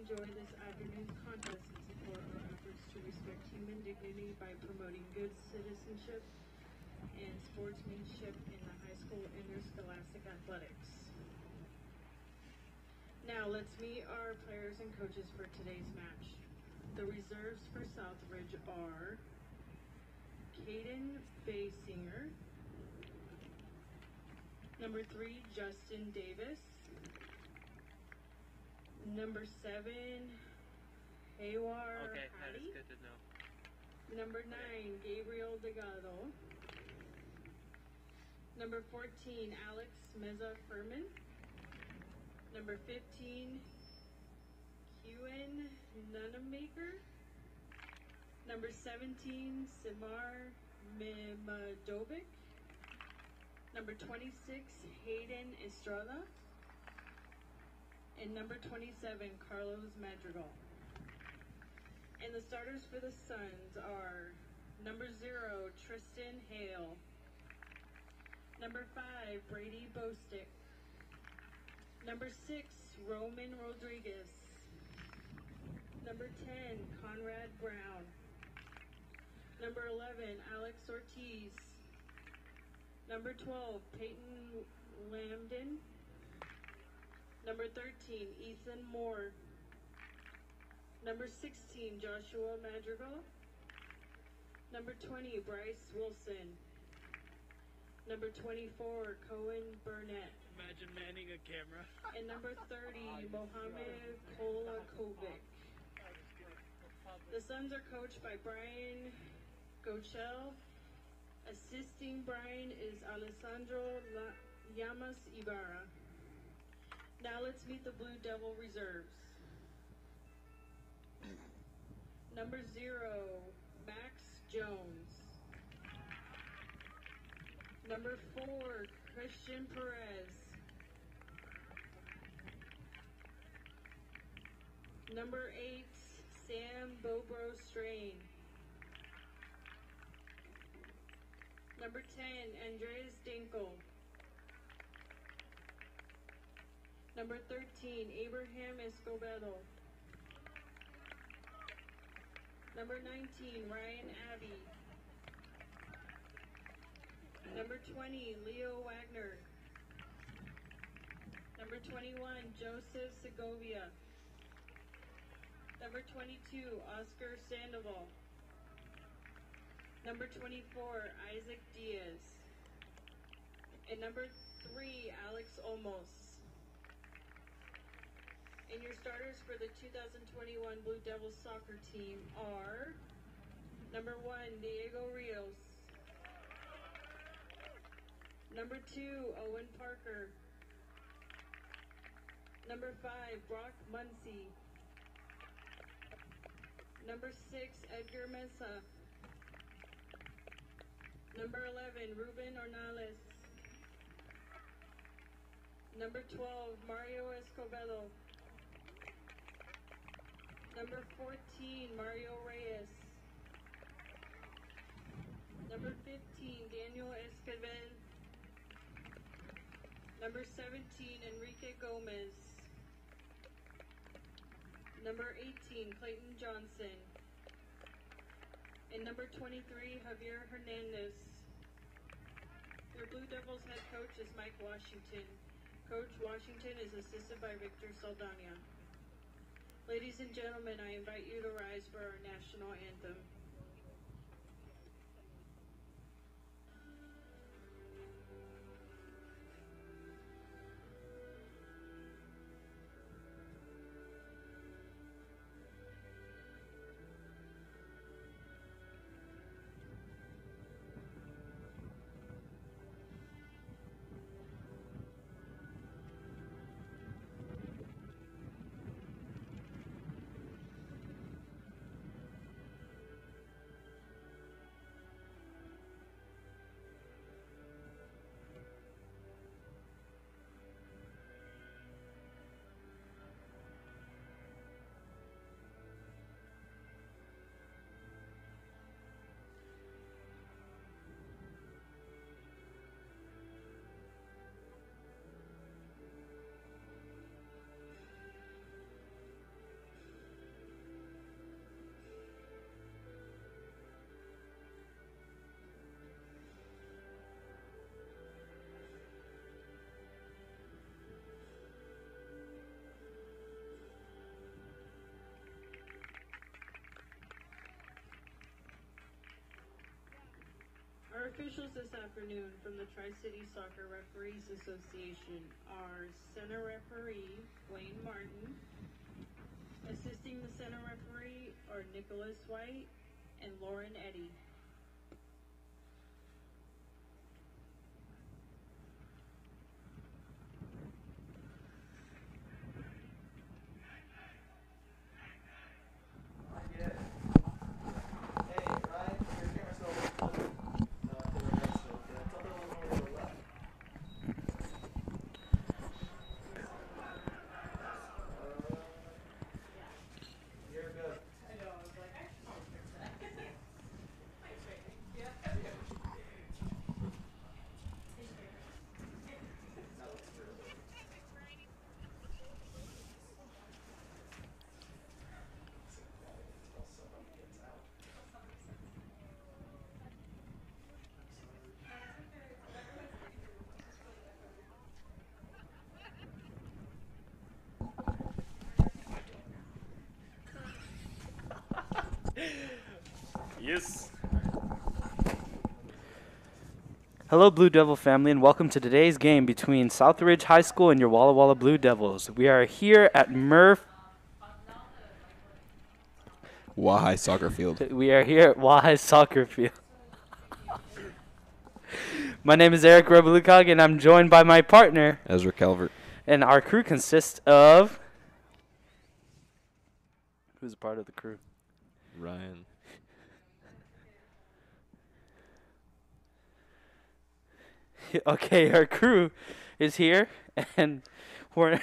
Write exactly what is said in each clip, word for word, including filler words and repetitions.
enjoy this afternoon's contest and support our efforts to respect human dignity by promoting good citizenship and sportsmanship in the high school interscholastic athletics. Now let's meet our players and coaches for today's match. The reserves for Southridge are Caden Basinger, number three, Justin Davis, number seven, Haywar Okay, Hattie. that is good to know. Number nine, okay. Gabriel Delgado. Number fourteen, Alex Meza Furman. Number fifteen, Kewen Nunamaker. Number seventeen, Simar Mimadovic. Number twenty-six, Hayden Estrada. And number twenty-seven, Carlos Madrigal. And the starters for the Suns are number zero, Tristan Hale. Number five, Brady Bostick. Number six, Roman Rodriguez. Number ten, Conrad Brown. Number eleven, Alex Ortiz. Number twelve, Peyton Lambden. Number thirteen, Ethan Moore. Number sixteen, Joshua Madrigal. Number twenty, Bryce Wilson. Number twenty-four, Cohen Burnett. Imagine manning a camera. And number thirty, Mohamed Kolakovic. The Suns are coached by Brian Gochel. Assisting Brian is Alessandro La Llamas Ibarra. Now let's meet the Blue Devil reserves. Number zero, Max Jones. Number four, Christian Perez. Number eight, Sam Bobro Strain. Number ten, Andreas Dinkel. Number thirteen, Abraham Escobedo. Number nineteen, Ryan Abbey. Number twenty, Leo Wagner. Number twenty-one, Joseph Segovia. Number twenty-two, Oscar Sandoval. Number twenty-four, Isaac Diaz. And number three, Alex Olmos. And your starters for the two thousand twenty-one Blue Devils soccer team are number one, Diego Rios. Number two, Owen Parker. Number five, Brock Muncy. Number six, Edgar Mesa. Number eleven, Ruben Ornales. Number twelve, Mario Escobedo. Number fourteen, Mario Reyes. Number fifteen, Daniel Escobedo. Number seventeen, Enrique Gomez. Number eighteen, Clayton Johnson. And number twenty-three, Javier Hernandez. Your Blue Devils head coach is Mike Washington. Coach Washington is assisted by Victor Saldana. Ladies and gentlemen, I invite you to rise for our national anthem. Our officials this afternoon from the Tri-City Soccer Referees Association are center referee Wayne Martin. Assisting the center referee are Nicholas White and Lauren Eddy. Yes. Hello, Blue Devil family, and welcome to today's game between Southridge High School and your Walla Walla Blue Devils. We are here at Murph. Wahai Soccer Field. We are here at Wahai Soccer Field. My name is Eric Robalukog, and I'm joined by my partner. Ezra Calvert. And our crew consists of... Who's a part of the crew? Ryan. Okay, our crew is here, and we're...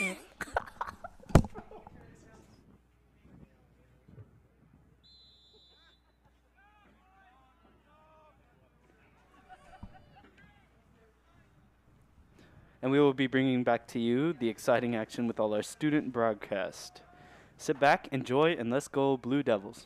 and we will be bringing back to you the exciting action with all our student broadcast. Sit back, enjoy, and let's go Blue Devils.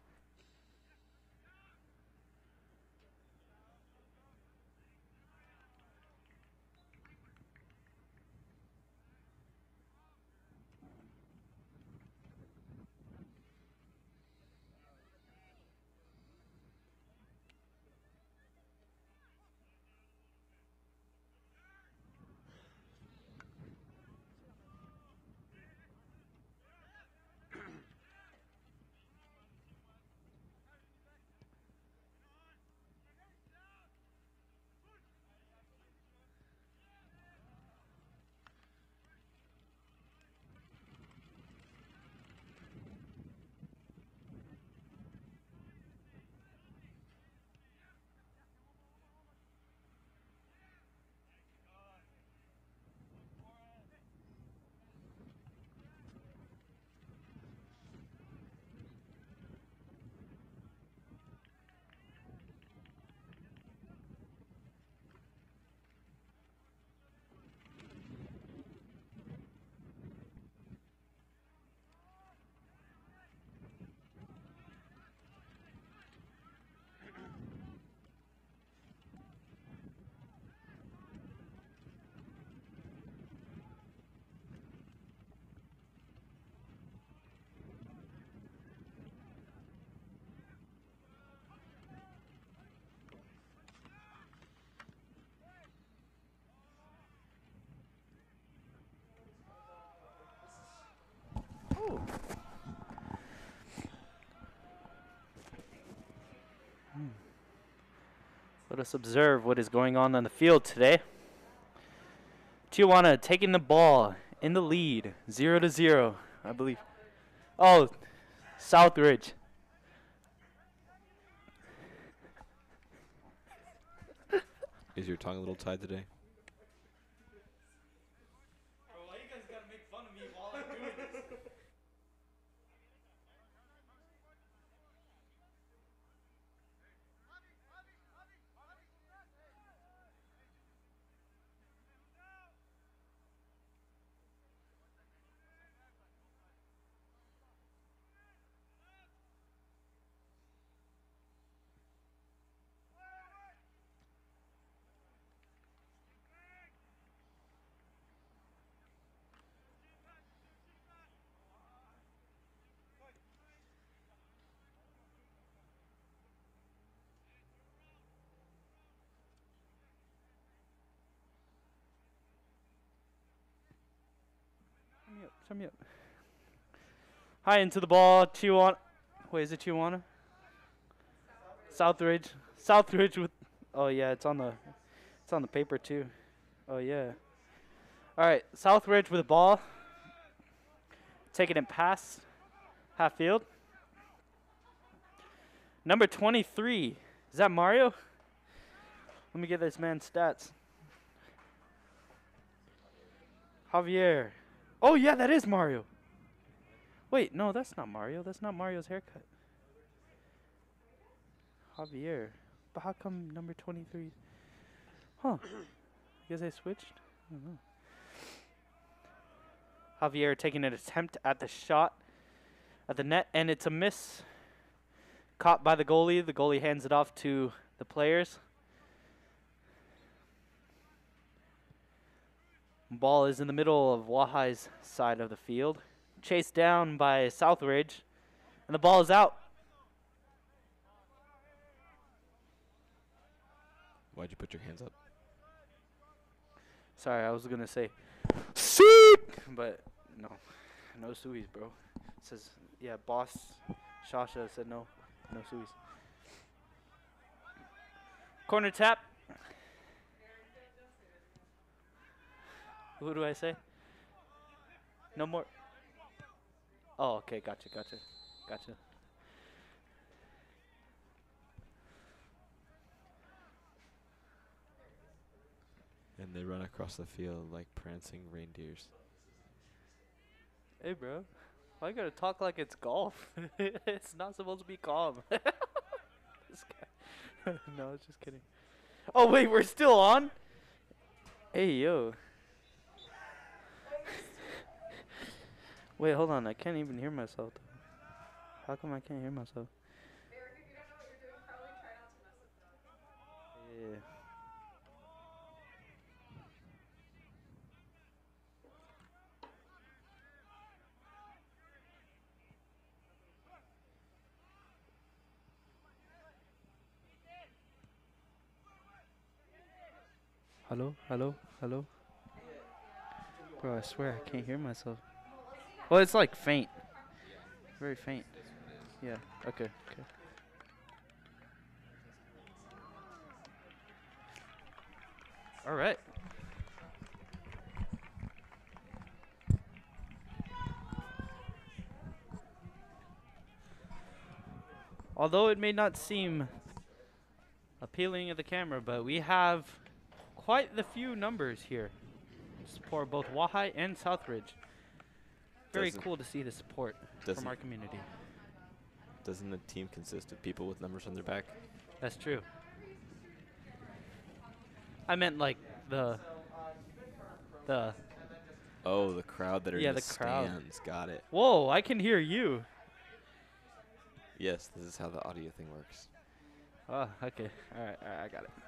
Let us observe what is going on on the field today. Tijuana taking the ball in the lead, zero to zero, I believe. Oh, Southridge. Is your tongue a little tied today? Why you guys gotta make fun of me while I'm doing this? Sign me up. High into the ball. Tijuana. Wait, is it Tijuana? Southridge. Southridge with. Oh yeah, it's on the. It's on the paper too. Oh yeah. All right, Southridge with the ball. Taking it past half field. Number twenty-three. Is that Mario? Let me get this man's stats. Javier. Oh yeah, that is Mario. Wait, no, that's not Mario. That's not Mario's haircut. Javier. But how come number twenty-three? Huh. I guess I switched? I don't know. Javier taking an attempt at the shot at the net, and it's a miss. Caught by the goalie. The goalie hands it off to the players. Ball is in the middle of Wahai's side of the field. Chased down by Southridge, and the ball is out. Why'd you put your hands up? Sorry, I was going to say, Sick! But no, no suies, bro. It says, yeah, boss Shasha said no, no suies. Corner tap. Who do I say? No more. Oh, okay, gotcha, gotcha, gotcha. And they run across the field like prancing reindeers. Hey, bro. Why you gotta talk like it's golf? It's not supposed to be calm. This guy. No, I was just kidding. Oh, wait, we're still on? Hey, yo. Wait, hold on. I can't even hear myself. How come I can't hear myself? Eric, if you don't know what you're doing, probably try not to mess with them. Yeah. Hello? Hello? Hello? Bro, I swear I can't hear myself. Well, it's like faint. Very faint. Yeah, okay, okay. All right. Although it may not seem appealing at the camera, but we have quite the few numbers here for both Wahai and Southridge. Very Doesn't- cool to see the support from doesn't- our community. Doesn't the team consist of people with numbers on their back? That's true. I meant like the the Oh, the crowd that are Yeah, in the, the crowd. stands. Got it. Whoa, I can hear you. Yes, this is how the audio thing works. Oh, okay. All right, all right, I got it.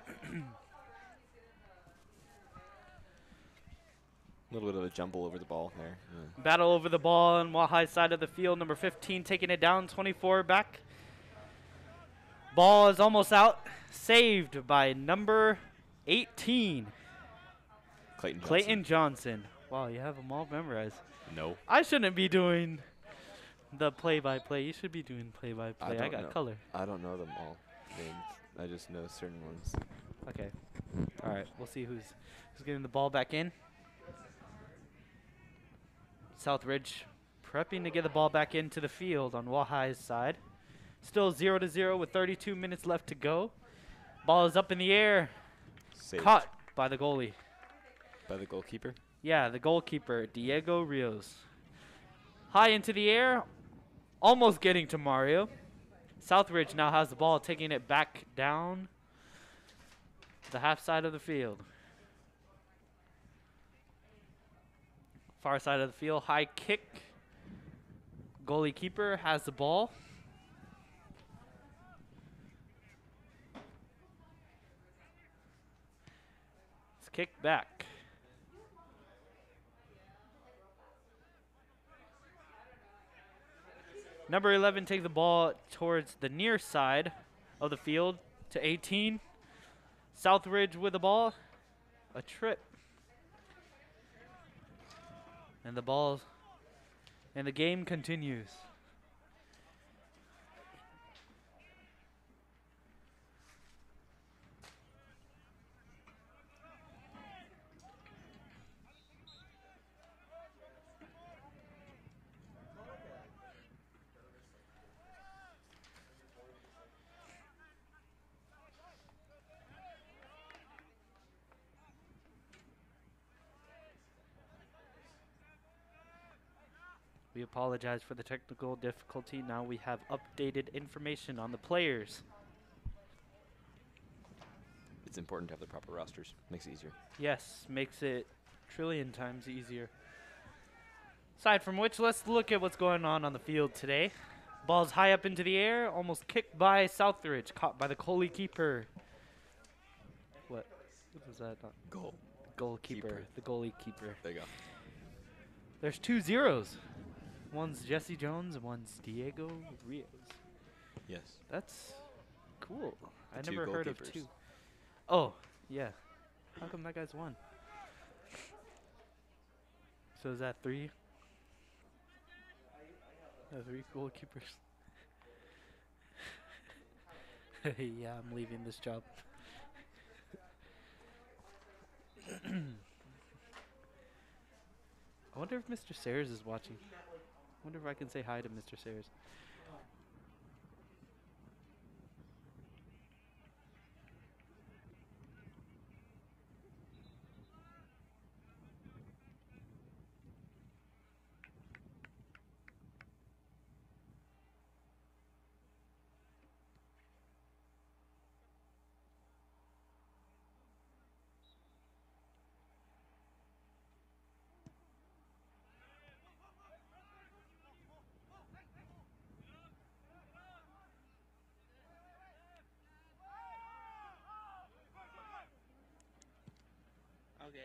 A little bit of a jumble over the ball there. Yeah. Battle over the ball on Wahai's side of the field. Number fifteen taking it down, twenty-four back. Ball is almost out. Saved by number eighteen, Clayton Johnson. Clayton Johnson. Wow, you have them all memorized. No. I shouldn't be doing the play-by-play. You should be doing I play-by-play. I, don't got know. color. I don't know them all names. I just know certain ones. Okay. All right. We'll see who's who's getting the ball back in. Southridge prepping to get the ball back into the field on Wahai's side. Still zero to zero with thirty-two minutes left to go. Ball is up in the air. Saved Caught by the goalie. by the goalkeeper. Yeah, the goalkeeper, Diego Rios. High into the air. Almost getting to Mario. Southridge now has the ball, taking it back down the half side of the field. Far side of the field, high kick. Goalie keeper has the ball. It's kicked back. Number eleven take the ball towards the near side of the field to eighteen. Southridge with the ball. A trip. And the ball And the game continues. We apologize for the technical difficulty. Now we have updated information on the players. It's important to have the proper rosters. Makes it easier. Yes, makes it trillion times easier. Aside from which, let's look at what's going on on the field today. Ball's high up into the air, almost kicked by Southridge, caught by the goalie keeper. What? What was that? Not Goal. goalkeeper. Keeper. The goalie keeper. There you go. There's two zeros. One's Jesse Jones and one's Diego Rios. Yes. That's cool. I The two never heard of goalkeepers. two. Oh, yeah. How come that guy's one? So is that three? Uh, three goalkeepers. Yeah, I'm leaving this job. I wonder if Mister Sayers is watching. I wonder if I can say hi to Mister Sayers. Okay.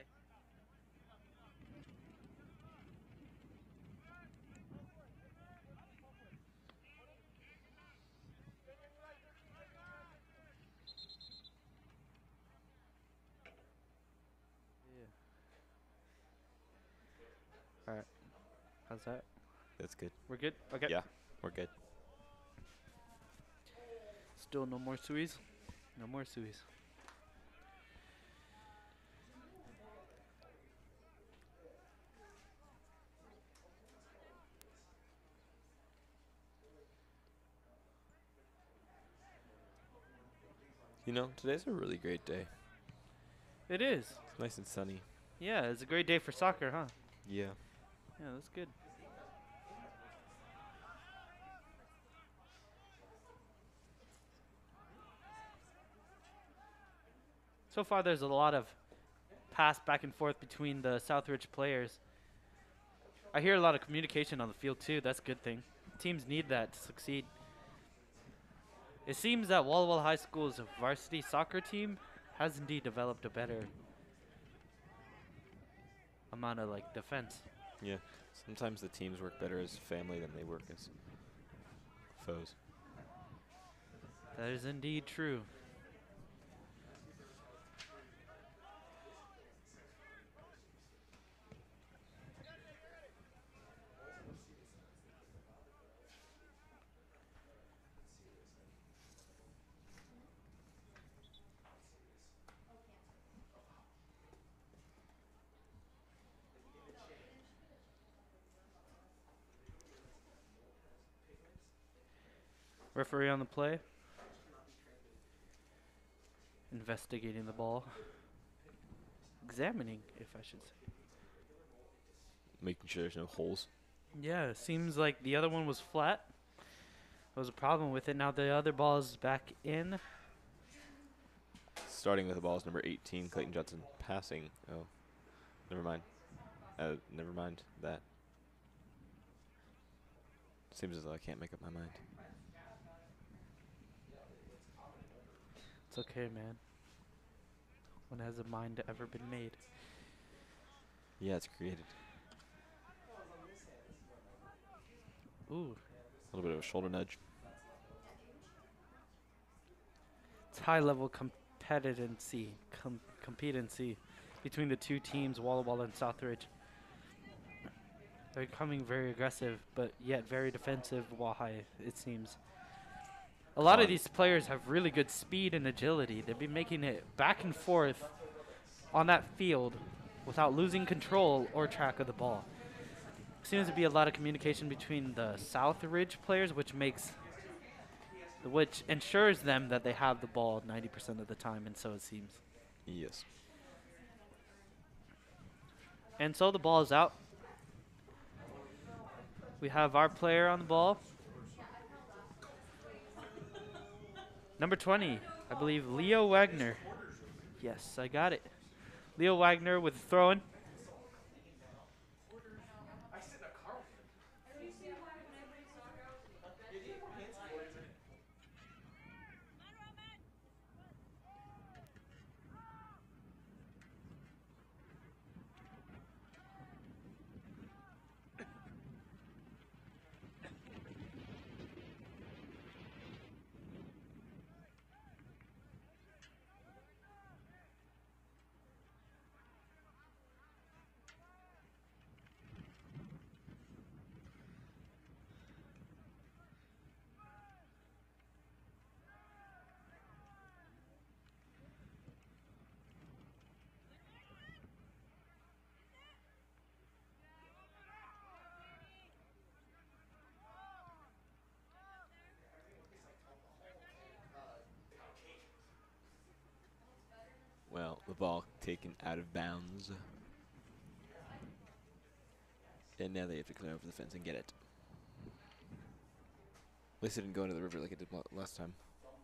Yeah. All right. How's that? That's good. We're good? Okay. Yeah, we're good. Still no more suies? No more suies. You know, today's a really great day. It is. It's nice and sunny. Yeah, it's a great day for soccer, huh? Yeah. Yeah, that's good. So far, there's a lot of pass back and forth between the Southridge players. I hear a lot of communication on the field, too. That's a good thing. Teams need that to succeed. It seems that Walla Walla High School's varsity soccer team has indeed developed a better amount of, like, defense. Yeah. Sometimes the teams work better as family than they work as foes. That is indeed true. Referee on the play. Investigating the ball. Examining, if I should say. Making sure there's no holes. Yeah, it seems like the other one was flat. There was a problem with it. Now the other ball is back in. Starting with the ball is number eighteen, Clayton Johnson. Passing. Oh, never mind. Uh, never mind that. Seems as though I can't make up my mind. It's okay, man. When has a mind ever been made? Yeah, it's created. Ooh. A little bit of a shoulder nudge. It's high level competency, com competency between the two teams, Walla Walla and Southridge. They're becoming very aggressive, but yet very defensive. Wahai, it seems. A lot of Con- these players have really good speed and agility. They've been making it back and forth on that field without losing control or track of the ball. Seems to be a lot of communication between the South Ridge players, which makes, which ensures them that they have the ball ninety percent of the time, and so it seems. Yes. And so the ball is out. We have our player on the ball. Number twenty, I believe Leo Wagner. Yes, I got it. Leo Wagner with the throw-in. Well, the ball taken out of bounds. And now they have to clear over the fence and get it. At least it didn't go into the river like it did la- last time.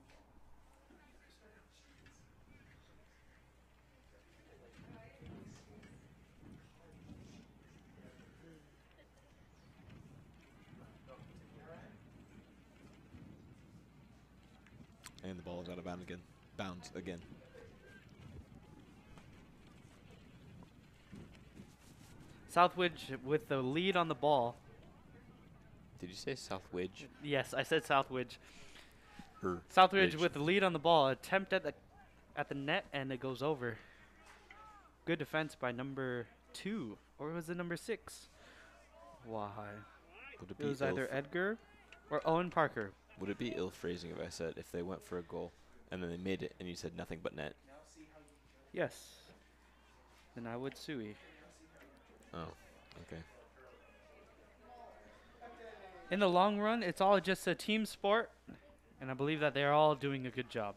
And the ball is out of bounds again. Bounds again. Southwidge with the lead on the ball. Did you say South Widge? Yes, I said Southwidge. Or Southridge Ridge. with the lead on the ball. Attempt at the at the net, and it goes over. Good defense by number two, or was it number six? Why? Would it It be was ill either phr- Edgar or Owen Parker. Would it be ill phrasing if I said if they went for a goal and then they made it and you said nothing but net? Yes. Then I would sue. Oh, okay. In the long run, it's all just a team sport, and I believe that they're all doing a good job.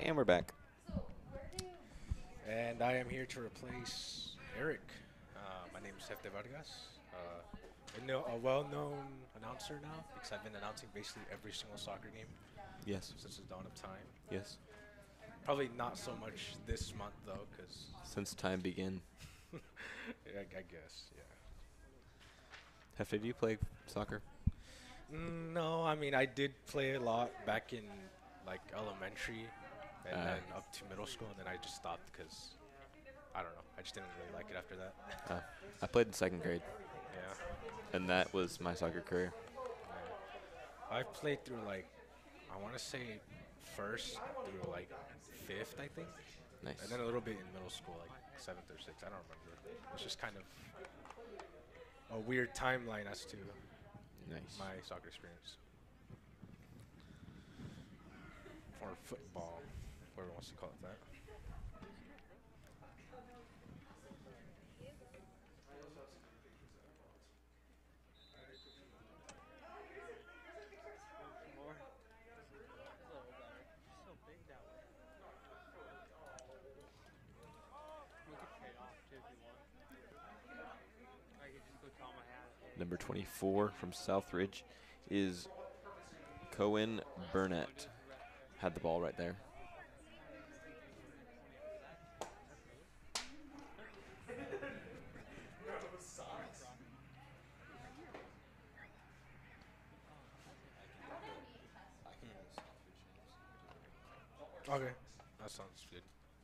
And we're back. And I am here to replace Eric. Uh, my name is Hefte Vargas. Uh, I know a well-known announcer now because I've been announcing basically every single soccer game Yes. since the dawn of time. Yes. Probably not so much this month though, because Since time began. I, I guess, yeah. Hefty, do you play soccer? Mm, no, I mean I did play a lot back in like elementary, and Uh. then up to middle school, and then I just stopped because I don't know. I just didn't really like it after that. Uh, I played in second grade, Yeah. and that was my soccer career. Yeah. I've played through like, I want to say first through like fifth, I think. Nice. And then a little bit in middle school, like seventh or sixth. I don't remember. It's just kind of a weird timeline as to Nice. my soccer experience. Or football, whoever wants to call it that. Number twenty-four from Southridge is Cohen Burnett. Had the ball right there. Okay, that sounds good.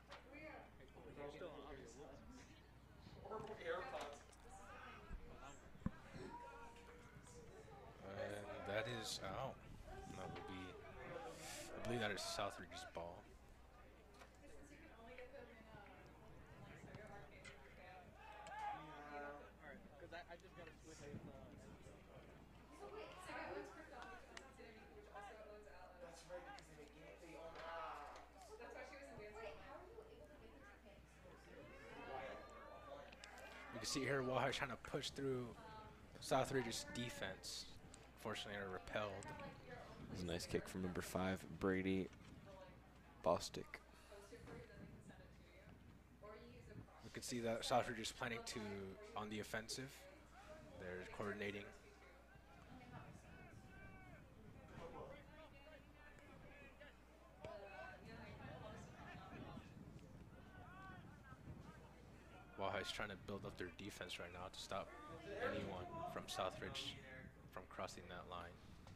And that is out. That will be, I believe that is Southridge's ball. You can see here Wahai trying to push through Southridge's defense. Fortunately, are repelled. This is a nice kick from number five, Brady Bostick. You can see that Southridge is planning to on the offensive. They're coordinating. Wahai's trying to build up their defense right now to stop anyone from Southridge from crossing that line.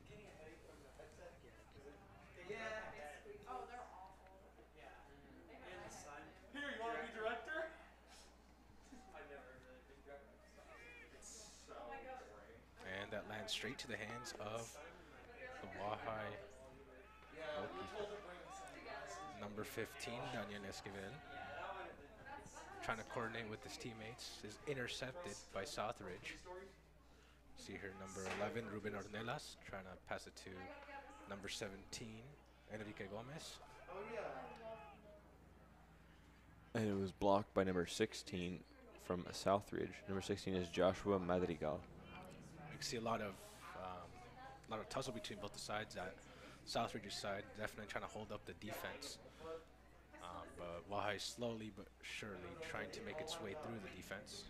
Here, you want to be director? I never really been director. It's so boring. And that lands straight to the hands of the Wahai goalkeeper. Number fifteen, Daniel Esquivel. Trying to coordinate with his teammates, is intercepted by Southridge. See here, number eleven, Ruben Ornelas, trying to pass it to number seventeen, Enrique Gomez. And it was blocked by number sixteen from Southridge. Number sixteen is Joshua Madrigal. You can see a lot of um, a lot of tussle between both the sides. At Southridge's side, definitely trying to hold up the defense. Um, but Wahai slowly but surely trying to make its way through the defense.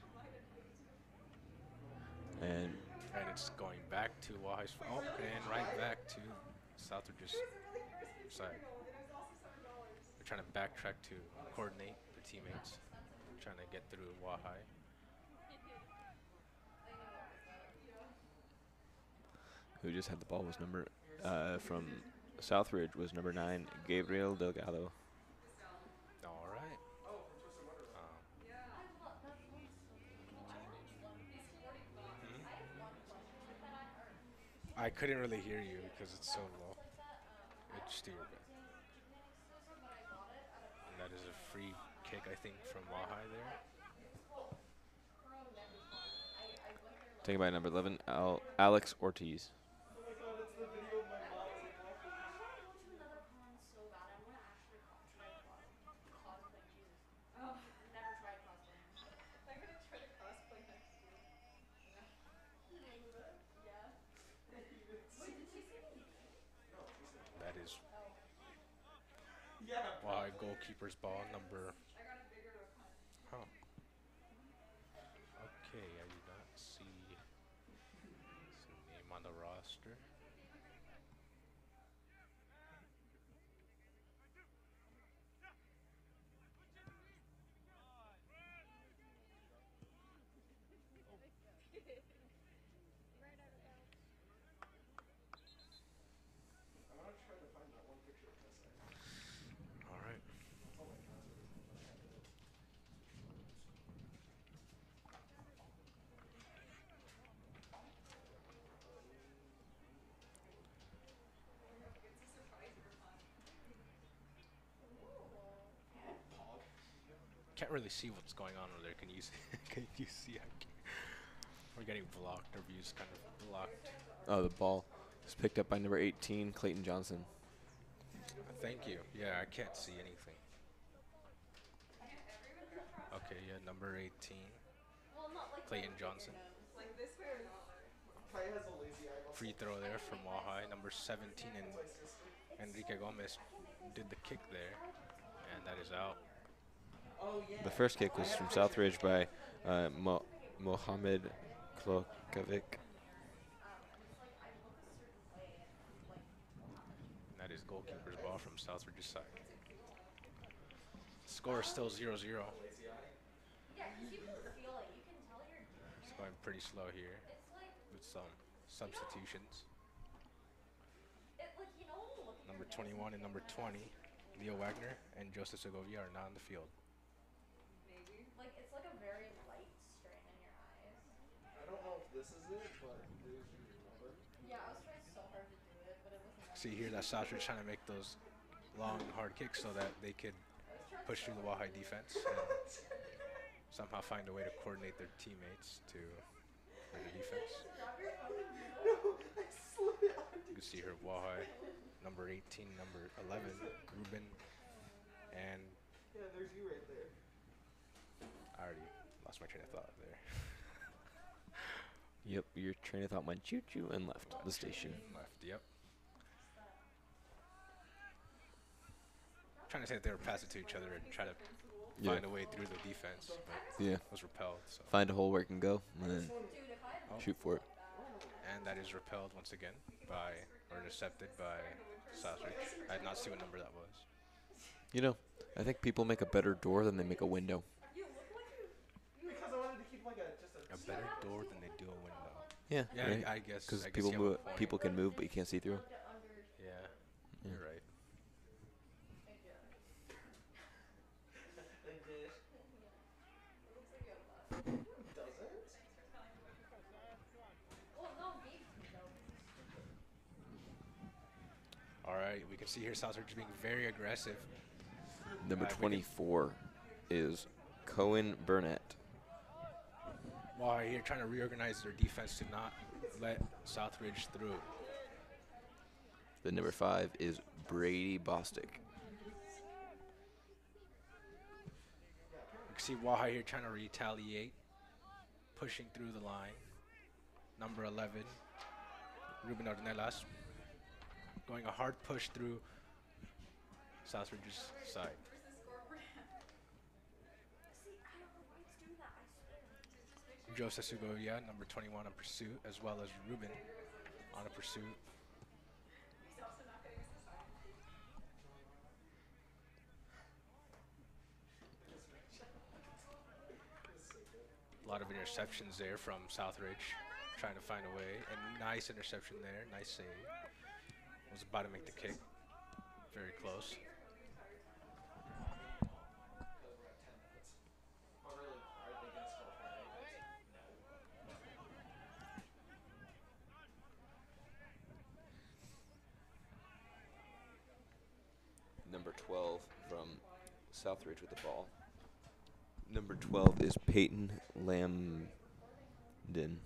And And it's going back to Wahai's, oh, and right back to Southridge's side. They're trying to backtrack to coordinate their teammates, trying to get through Wahai. who just had the ball was number, uh, from Southridge was number nine, Gabriel Delgado. All right. Um, hmm? I couldn't really hear you because it's so low. It's still good. And that is a free kick, I think, from Wahai there. Taken by number eleven, Al Alex Ortiz. That is Yeah. Wahai goalkeeper's ball, number. Huh. Okay, I do not see his name on the roster. I'm gonna try to find that one picture of Tessa. All right. That's all I got. Pog. Can't really see what's going on over there. Can you see? Can you see? I can- We're getting blocked. Our view's kind of blocked. Oh, the ball is picked up by number eighteen, Clayton Johnson. Thank you. Yeah, I can't see anything. Okay, yeah, number eighteen, Clayton Johnson. Like this way or not? Kai has a lazy eye muscle. Free throw there from Wahai. Number seventeen, and My sister. Enrique Gomez did the kick there, and that is out. Oh yeah. The first kick was from Southridge by uh, Mo- Mohamed Klokovic. And that is goalkeeper's ball from Southridge's side. Score is still zero zero. Yeah, 'cause you can feel it. You can tell you're. It's going pretty slow here It's like with some substitutions. it, like you know when you look at Number your nose twenty-one and and number think twenty, Leo Wagner and Joseph Segovia are not on the field. maybe like it's like a very light strain in your eyes. I don't know if this is it, but there's your number. Yeah, I was trying so hard to do it, but it wasn't. See here that Southridge trying to make those long, hard kicks so that they could push through the Wahai defense and somehow find a way to coordinate their teammates to for the defense. No, I slid it onto You can see here Wahai, number eighteen, number eleven, Ruben, and Yeah, there's you right there. I already lost my train of thought there. Yep, your train of thought went choo-choo and left the station. Left, yep. Trying to say that they were pass it to each other and try to Yeah. find a way through the defense, but Yeah. was repelled. So. Find a hole where it can go and then Dude, if I had Oh. shoot for it. And that is repelled once again by, or intercepted by Southridge. I did not see what number that was. You know, I think people make a better door than they make a window. Because I wanted to keep like a just a. A better door than they do a window. Yeah, Yeah, right? I guess. Because I guess people you have a move, point. people can move, but you can't see through. Yeah, Yeah. you're right. They did. It looks like you have left. Does it? Well, no, Gabe can go. All right, we can see here Southridge being very aggressive. Number Uh, we can- twenty-four is Cohen Burnett. While here trying to reorganize their defense to not let Southridge through. The number five is Brady Bostick. You can see Wahai here trying to retaliate, pushing through the line. Number eleven, Ruben Ornelas, going a hard push through Southridge's side. Where's the scoreboard at? See, I don't know why it's doing that. I swear. Just make sure. Joseph Segovia, number twenty-one on pursuit, as well as Ruben on a pursuit. He's also not getting us the sign. A lot of interceptions there from Southridge, trying to find a way. And nice interception there, nice save. Was about to make the kick, very close. Oh, really? Are they gonna score for me? Number twelve from Southridge with the ball. Number twelve is Peyton Lambden. Remember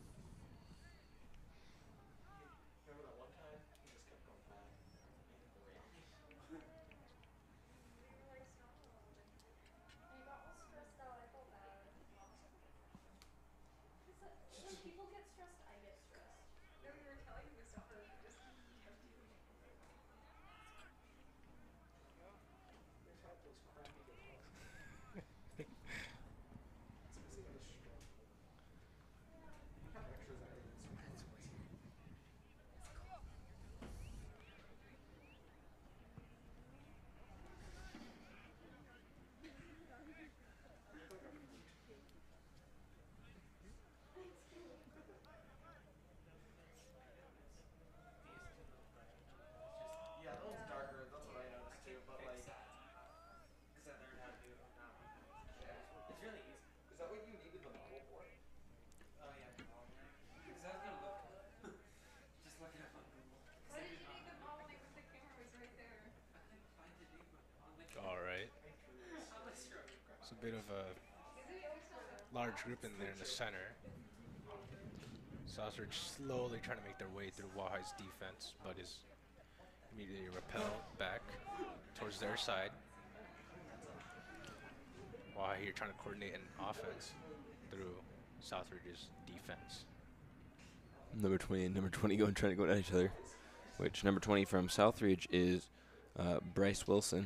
that one time? He just kept going back. And you got all stressed out. I felt bad. It's like, when people get stressed, I get stressed. No, you were telling me stuff that you just kept doing. bit of a large group in there in the center. Southridge slowly trying to make their way through Wahai's defense, but is immediately repelled back towards their side. Wahai here trying to coordinate an offense through Southridge's defense. Number twenty and number twenty going trying to go at each other. Which number twenty from Southridge is uh, Bryce Wilson.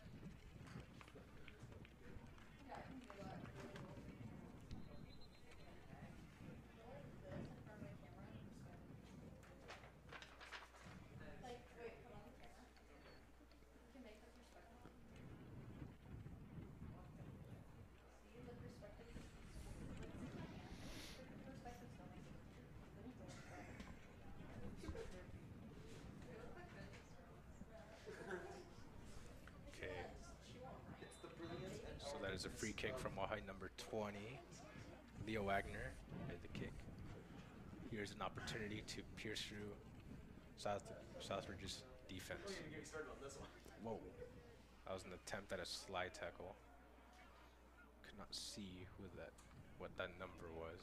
Okay. So that is a free kick from Wahai number twenty. Leo Wagner made the kick. Here's an opportunity to pierce through South Southridge's defense. Whoa. That was an attempt at a slide tackle. Could not see who that what that number was.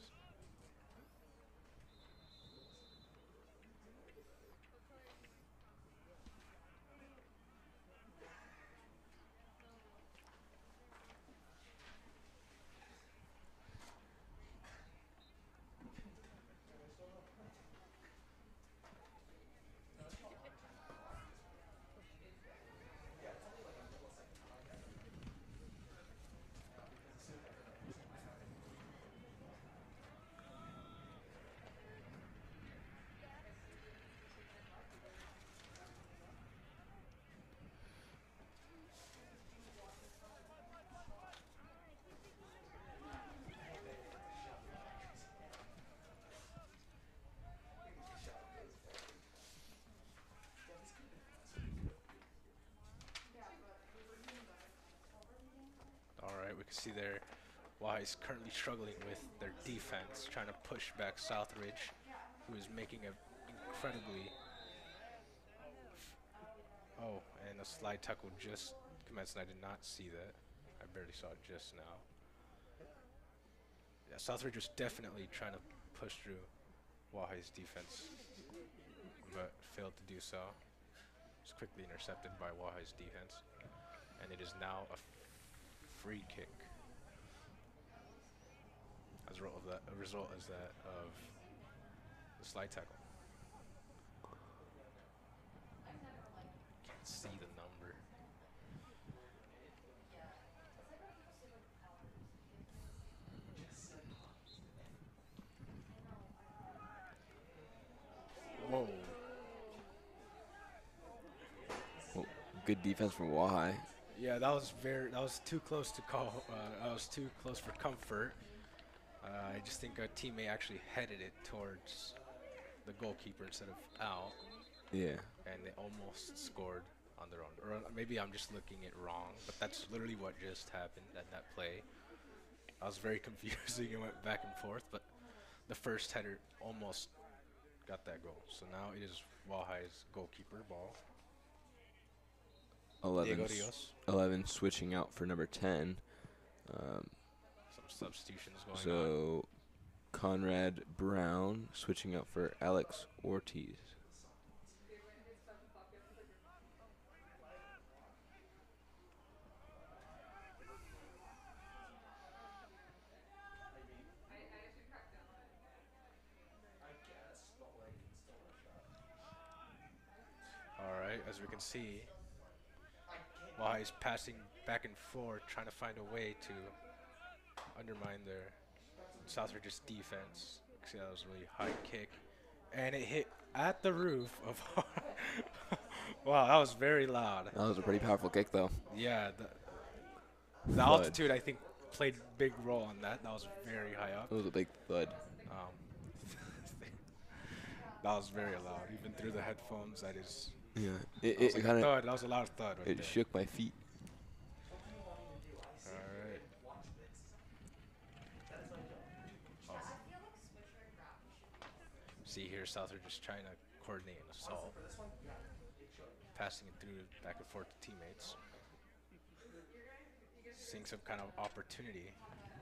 Alright, we can see there Wahai is currently struggling with their defense, trying to push back Southridge, who is making an incredibly... Oh, and a slide tackle just commenced, and I did not see that. I barely saw it just now. Yeah, Southridge was definitely trying to push through Wahai's defense, but failed to do so. It's quickly intercepted by Wahai's defense, and it is now a free kick. As a result of that, a result is that of the slide tackle. Can't see the number. Whoa. Well, good defense from Wahai. Yeah, that was very. That was too close to call. Uh, that was too close for comfort. Uh, I just think a teammate actually headed it towards the goalkeeper instead of out, Yeah. and they almost scored on their own. Or maybe I'm just looking it wrong, but that's literally what just happened at that play. I was very confusing and went back and forth, but the first header almost got that goal. So now it is Wahai's goalkeeper ball. eleven, Diego s- Rios. eleven switching out for number ten. Um, Some substitutions going on. so Conrad Brown switching out for Alex Ortiz. All right, as we can see, Wahai is passing back and forth, trying to find a way to undermine their Southridge's defense. See, that was a really high kick, and it hit at the roof of. Wow, that was very loud. That was a pretty powerful kick, though. Yeah, the, the Thud. altitude I think played a big role on that. That was very high up. It was a big thud. Um, that was very loud, even through the headphones. That is. Yeah. It, That was it like a kind of thud. That was a loud thud right it there. shook my feet. All right. See here, Southridge just trying to coordinate an assault, passing it through back and forth to teammates. seeing some kind of opportunity.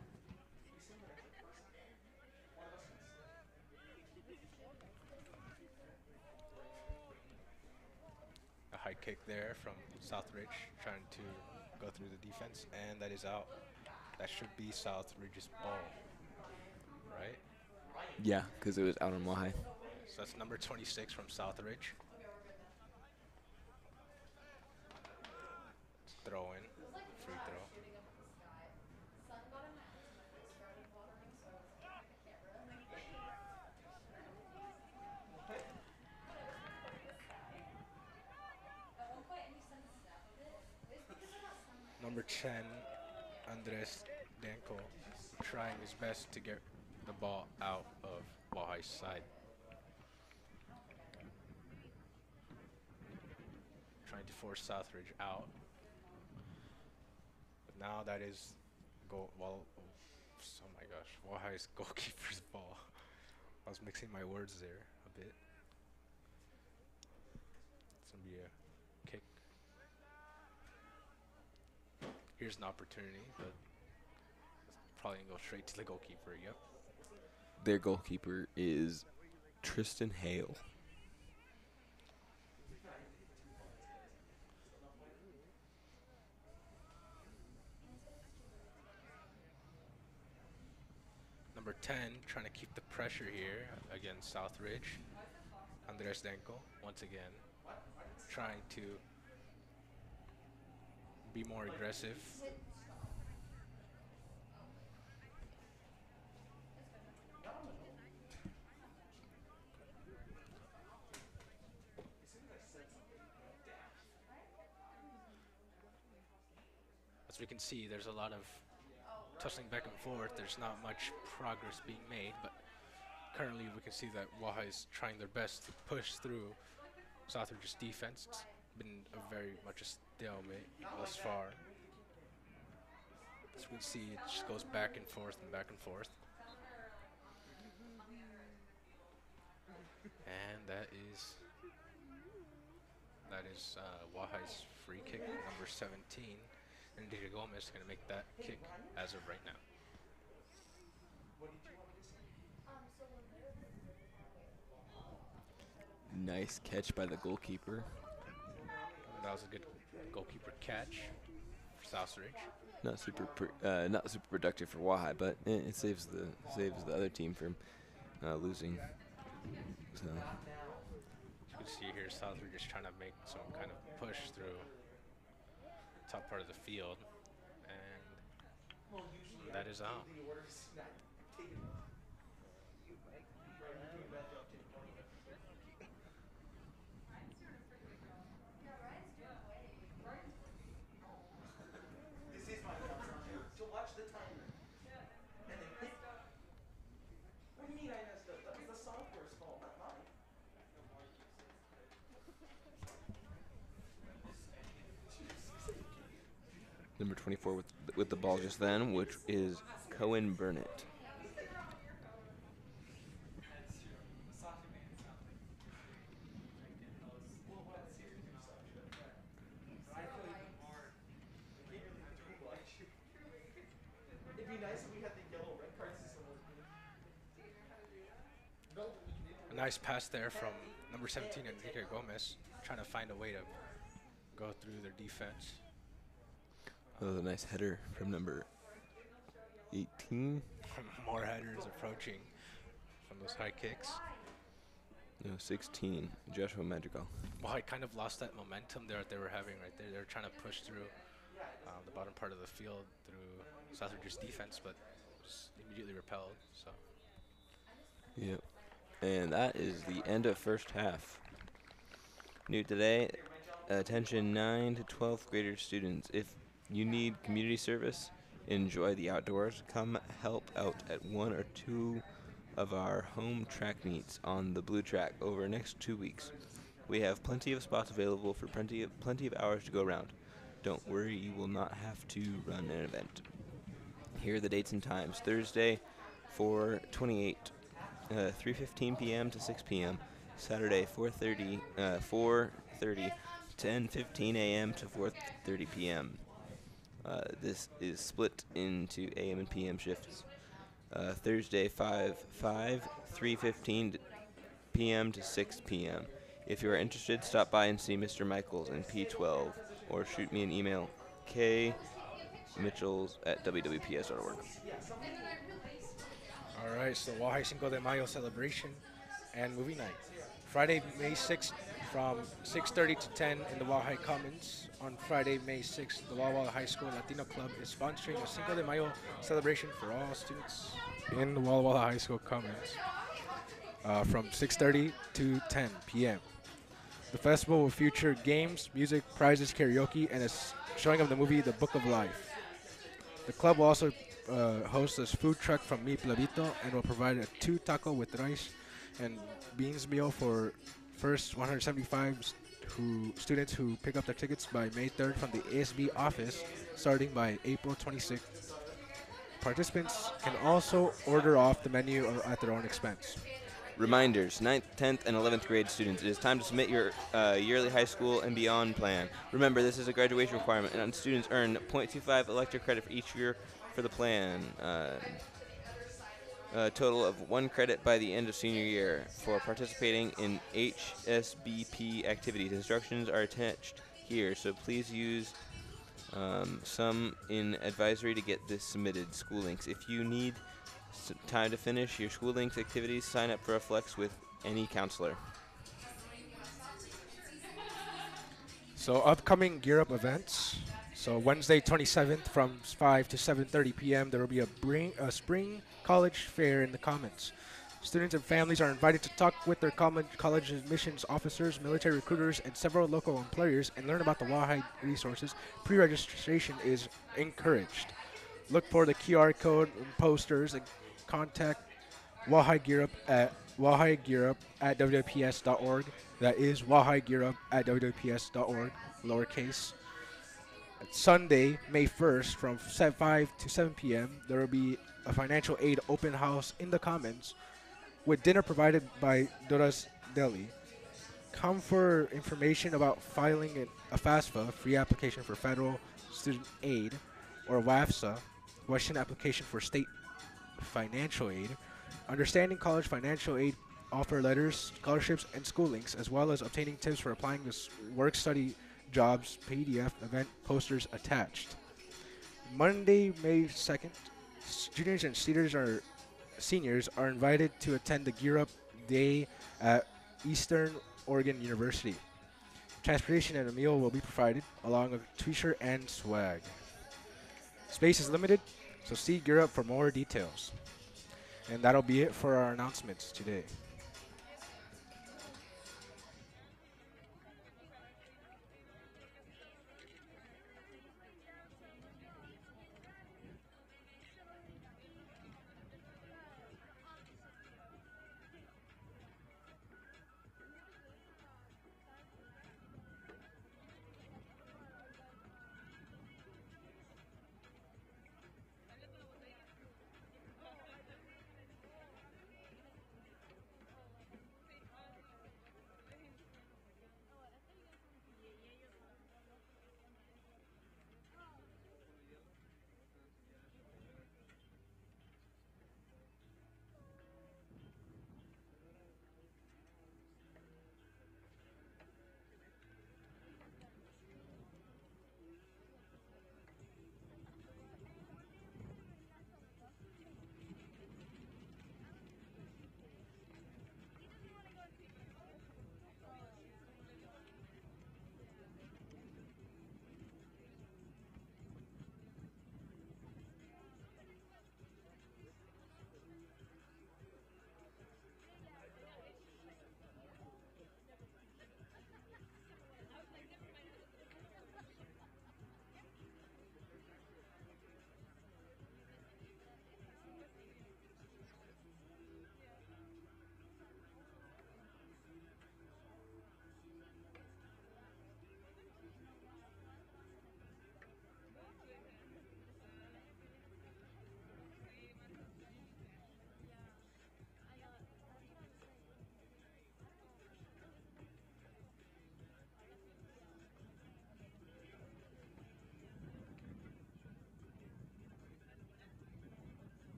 A high kick there from Southridge, trying to go through the defense, and that is out. That should be Southridge's ball, right? Yeah, because it was out on Wahai. So that's number twenty-six from Southridge. Throw in, free throw. Number ten, Andres Danko, trying his best to get the ball out of Wahai's side. Trying to force Southridge out. But now that is goal. Well, oh my gosh, Wahai's goalkeeper's ball. I was mixing my words there a bit. It's gonna be a kick. Here's an opportunity, but it's probably gonna go straight to the goalkeeper. Yep. Their goalkeeper is Tristan Hale. Number ten, trying to keep the pressure here against Southridge. Andres Danko, once again, trying to be more aggressive. As we can see, there's a lot of tussling back and forth. There's not much progress being made, but currently we can see that Wahai is trying their best to push through Southridge's defense. It's been a very much a stalemate thus far. As we can see, it just goes back and forth and back and forth. And that is that is uh, Wahai's free kick, number seventeen. And Enrique Gomez is going to make that kick as of right now. Nice catch by the goalkeeper. That was a good goalkeeper catch for Southridge. Not super, pr uh, not super productive for Wahai, but it, it saves the saves the other team from uh, losing. So. You can see here, Southridge is trying to make some kind of push through top part of the field, and that is out. Number twenty-four with with the ball just then, which is Cohen Burnett. A nice pass there from number seventeen, Enrique Gomez, trying to find a way to go through their defense. That was a nice header from number eighteen. More headers approaching from those high kicks. No, sixteen, Joshua Madrigal. Well, I kind of lost that momentum there that they were having right there. They were trying to push through uh, the bottom part of the field through Southridge's defense, but was immediately repelled. So. Yep. And that is the end of first half. New today, attention nine to twelfth grader students. If you need community service, enjoy the outdoors, come help out at one or two of our home track meets on the Blue Track over the next two weeks. We have plenty of spots available for plenty of, plenty of hours to go around. Don't worry, you will not have to run an event. Here are the dates and times. Thursday, four twenty-eight, uh, three fifteen p m to six p m Saturday, four thirty, uh, four thirty, ten fifteen a m to four thirty p m Uh, this is split into A M and P M shifts. Uh, Thursday five five, three fifteen p m to six p m If you are interested, stop by and see Mister Michaels in P twelve or shoot me an email, k mitchells at w w p s dot org. All right, so Wahai Cinco de Mayo celebration and movie night. Friday, May sixth from six thirty to ten in the Wahai Commons. On Friday, May sixth, the Walla Walla High School Latino Club is sponsoring a Cinco de Mayo celebration for all students in the Walla Walla High School Commons uh, from six thirty to ten p m The festival will feature games, music, prizes, karaoke, and a s- showing of the movie The Book of Life. The club will also uh, host a food truck from Mi Plebito and will provide a two taco with rice and beans meal for first one hundred seventy-five st- who students who pick up their tickets by May third from the A S B office, starting by April twenty-sixth. Participants can also order off the menu or at their own expense. Reminders, ninth, tenth, and eleventh grade students, it is time to submit your uh, yearly high school and beyond plan. Remember, this is a graduation requirement, and students earn zero point two five elective credit for each year for the plan. Uh, a total of one credit by the end of senior year for participating in H S B P activities. Instructions are attached here, so please use um, some in advisory to get this submitted. School links. If you need s- time to finish your school links activities, sign up for a flex with any counselor. So upcoming Gear Up events. So Wednesday twenty-seventh from five to seven thirty p m there will be a, bring, a spring college fair in the Commons. Students and families are invited to talk with their college, college admissions officers, military recruiters, and several local employers and learn about the Wahai resources. Pre-registration is encouraged. Look for the Q R code and posters and contact Wahai Gear Up at Wahai Gear Up at w w p s dot org. That is Wahai Gear Up at w w p s dot org, lowercase. Sunday, May first, from five to seven p m, there will be a financial aid open house in the Commons with dinner provided by Dora's Deli. Come for information about filing an- a FAFSA, free application for federal student aid, or WAFSA, Western application for state financial aid, understanding college financial aid offer letters, scholarships, and school links, as well as obtaining tips for applying to s- work study jobs, P D F event posters attached. Monday, May second, juniors and seniors are seniors are invited to attend the Gear Up Day at Eastern Oregon University. Transportation and a meal will be provided, along with t-shirt and swag. Space is limited, so see Gear Up for more details. And that'll be it for our announcements today.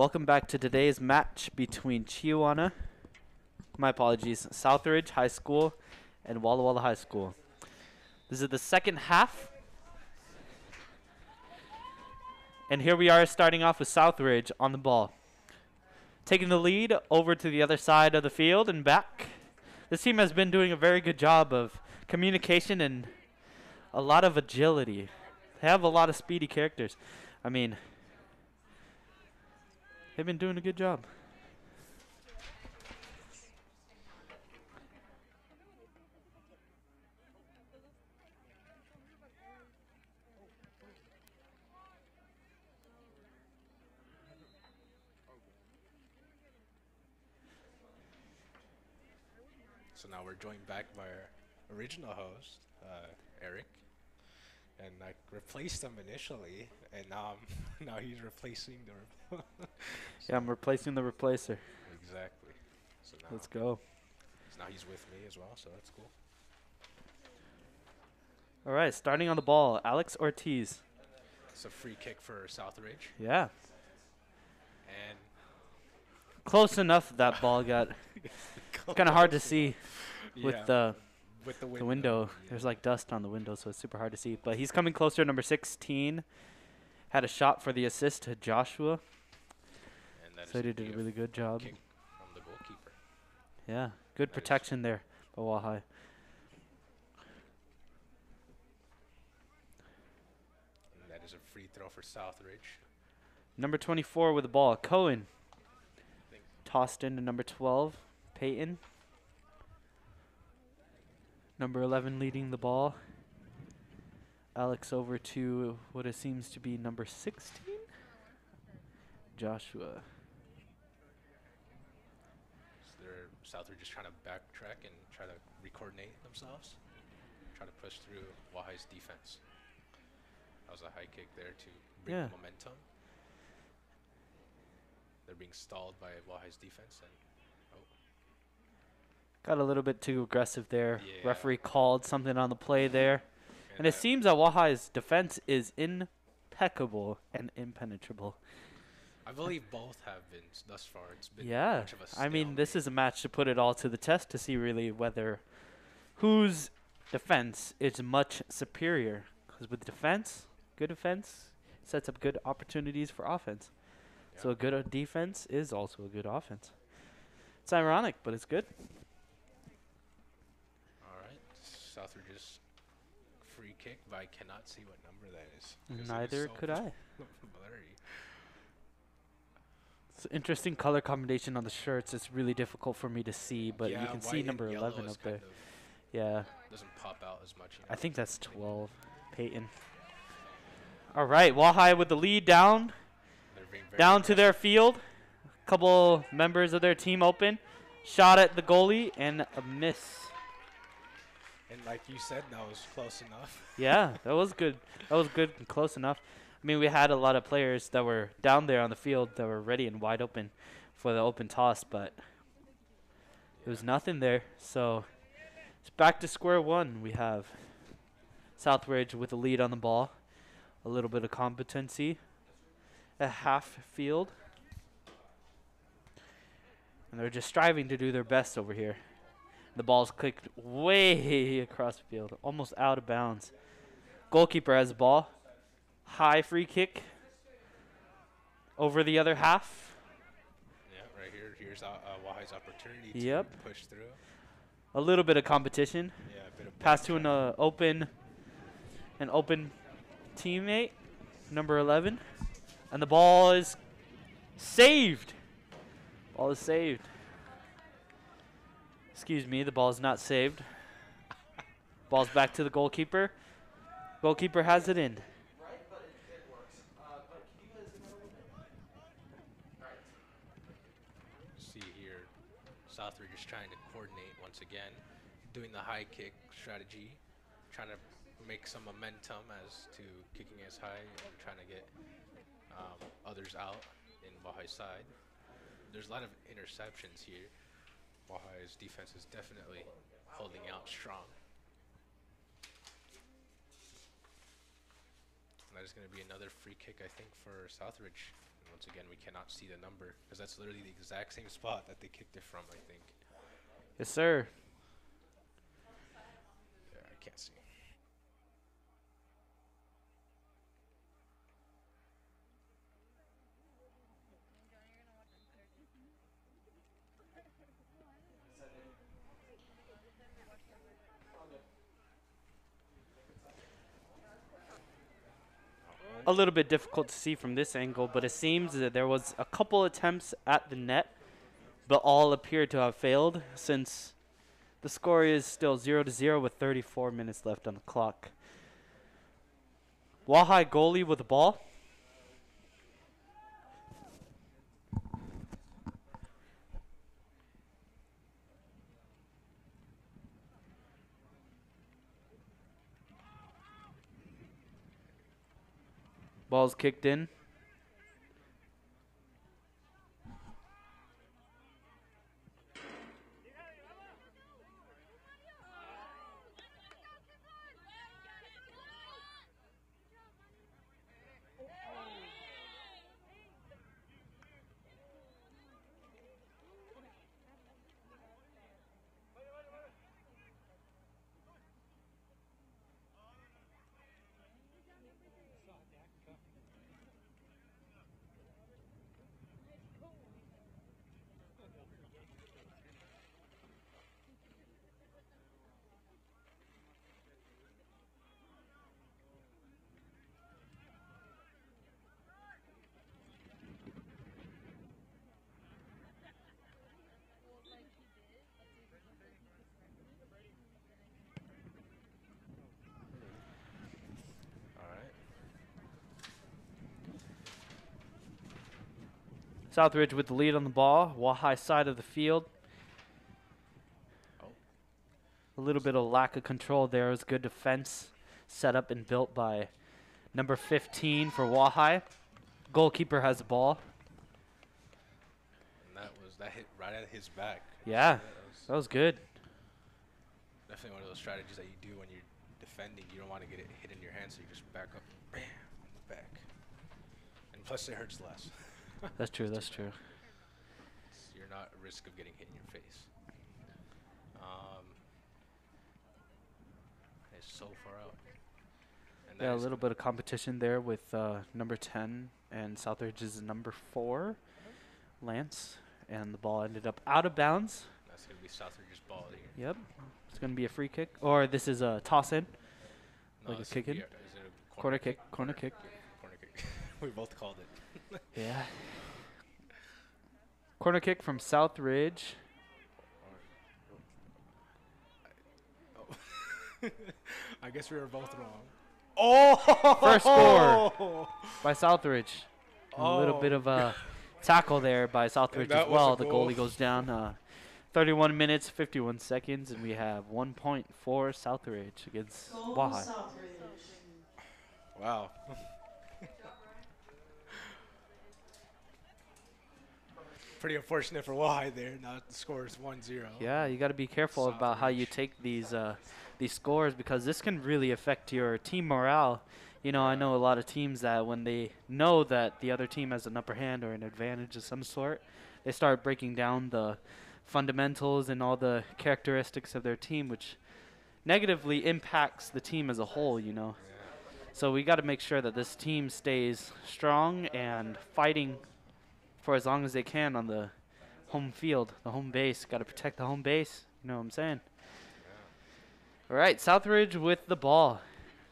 Welcome back to today's match between Chiawana, my apologies, Southridge High School and Walla Walla High School. This is the second half. And here we are starting off with Southridge on the ball. Taking the lead over to the other side of the field and back. This team has been doing a very good job of communication and a lot of agility. They have a lot of speedy characters. I mean, they've been doing a good job. So now we're joined back by our original host, uh, Eric, and I replaced him initially, and now I'm now he's replacing the. Repl Yeah, I'm replacing the replacer. Exactly. So now, Let's go. so now he's with me as well, so that's cool. All right, starting on the ball, Alex Ortiz. It's a free kick for Southridge, Yeah, and close enough that ball got. It's kind of hard to see with yeah, the with the window. the window. yeah. There's like dust on the window, so it's super hard to see. But he's coming closer, number sixteen. Had a shot for the assist to Joshua. And that is So he a did a beautiful really good job. kick from the goalkeeper. Yeah, good That is- protection there by Wahai. And that is a free throw for Southridge. Number twenty-four with the ball, Cohen. Tossed into number twelve, Peyton. Number eleven leading the ball. Alex over to what it seems to be number sixteen, Joshua. So they're Southridge just trying to backtrack and try to recoordinate themselves, try to push through Wahai's defense. That was a high kick there to bring Yeah. momentum. They're being stalled by Wahai's defense, and Got a little bit too aggressive there. Yeah. Referee called something on the play there. And it that- seems that Wahai's defense is impeccable and impenetrable. I believe both have been s- thus far. It's been Yeah, much of a I mean, this stalemate. is a match to put it all to the test to see really whether whose defense is much superior. Because with defense, good defense sets up good opportunities for offense. So Yeah. a good uh, defense is also a good offense. It's ironic, but it's good. All right, Southridge's free kick, but I cannot see what number that is. 'cause it was Neither so could I. blurry. It's an interesting color combination on the shirts. It's really difficult for me to see, but Yeah, you can see white and number yellow eleven is up there. kind of Yeah. doesn't pop out as much. You know? I think that's twelve. Peyton. All right, Wahai with the lead down. They're being very Down to aggressive. their field. Couple members of their team open. Shot at the goalie and a miss. And like you said, that was close enough. Yeah, that was good. That was good and close enough. I mean, we had a lot of players that were down there on the field that were ready and wide open for the open toss, but there was nothing there. So it's back to square one. We have Southridge with the lead on the ball. A little bit of competency at half field. And they're just striving to do their best over here. The ball's kicked way across the field, almost out of bounds. Goalkeeper has the ball. High free kick over the other half. Yeah, right here. Here's uh, uh, Wahai's opportunity Yep. to push through. A little bit of competition. Yeah, a bit of Pass to an backtrack. uh, open, an open teammate, number eleven, and the ball is saved. Ball is saved. Excuse me, the ball is not saved. Ball's back to the goalkeeper. Goalkeeper has it in. See here, Southridge is trying to coordinate once again, doing the high kick strategy, trying to make some momentum as to kicking as high and trying to get um, others out in Wahai's side. There's a lot of interceptions here. Wahai's defense is definitely holding out strong. And that is going to be another free kick, I think, for Southridge. And Once again, we cannot see the number because that's literally the exact same spot that they kicked it from, I think. Yes, sir. Yeah, I can't see. A little bit difficult to see from this angle, but it seems that there was a couple attempts at the net, but all appear to have failed since the score is still zero to zero with thirty-four minutes left on the clock. Wahai goalie with the ball. Ball's kicked in. Southridge with the lead on the ball. Wahai side of the field. Oh. A little bit of lack of control there. It was good defense set up and built by number fifteen for Wahai. Goalkeeper has the ball. And that was that hit right at his back. Yeah, that was that was good. definitely one of those strategies that you do when you're defending. You don't want to get it hit in your hand, so you just back up, bam, on the back. And plus, it hurts less. That's true, that's true. You're not at risk of getting hit in your face. Um, it's so far out. And that Yeah, a is little bit of competition there with uh, number ten and Southridge's number four, Lance. And the ball ended up out of bounds. That's going to be Southridge's ball here. Yep. It's going to be a free kick. Or this is a toss in. No, Like a this kick would in? be a- is it a Corner kick, corner kick. Yeah, corner kick. We both called it. Yeah. Corner kick from Southridge. Oh. I guess we were both wrong. Oh! First score by Southridge. And a little Oh. bit of a tackle there by Southridge that as was well. a The goal. goalie goes down. Uh, thirty-one minutes, fifty-one seconds, and we have one point for Southridge against Wahai. Wow. Pretty unfortunate for Wahai there. Now the score is one zero. Yeah, you got to be careful about how you Southridge. take these uh, these scores because this can really affect your team morale. You know, I know a lot of teams that when they know that the other team has an upper hand or an advantage of some sort, they start breaking down the fundamentals and all the characteristics of their team, which negatively impacts the team as a whole, you know. So we got to make sure that this team stays strong and fighting for as long as they can on the home field, the home base. Got to protect the home base. You know what I'm saying? All right, Southridge with the ball.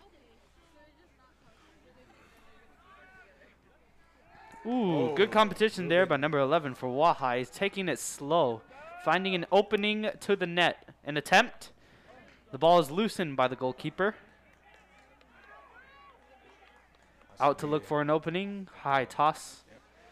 Ooh, good Oh, competition there really? by number eleven for Wahai. He's taking it slow, finding an opening to the net. An attempt. The ball is loosened by the goalkeeper. Out to look for an opening. High toss.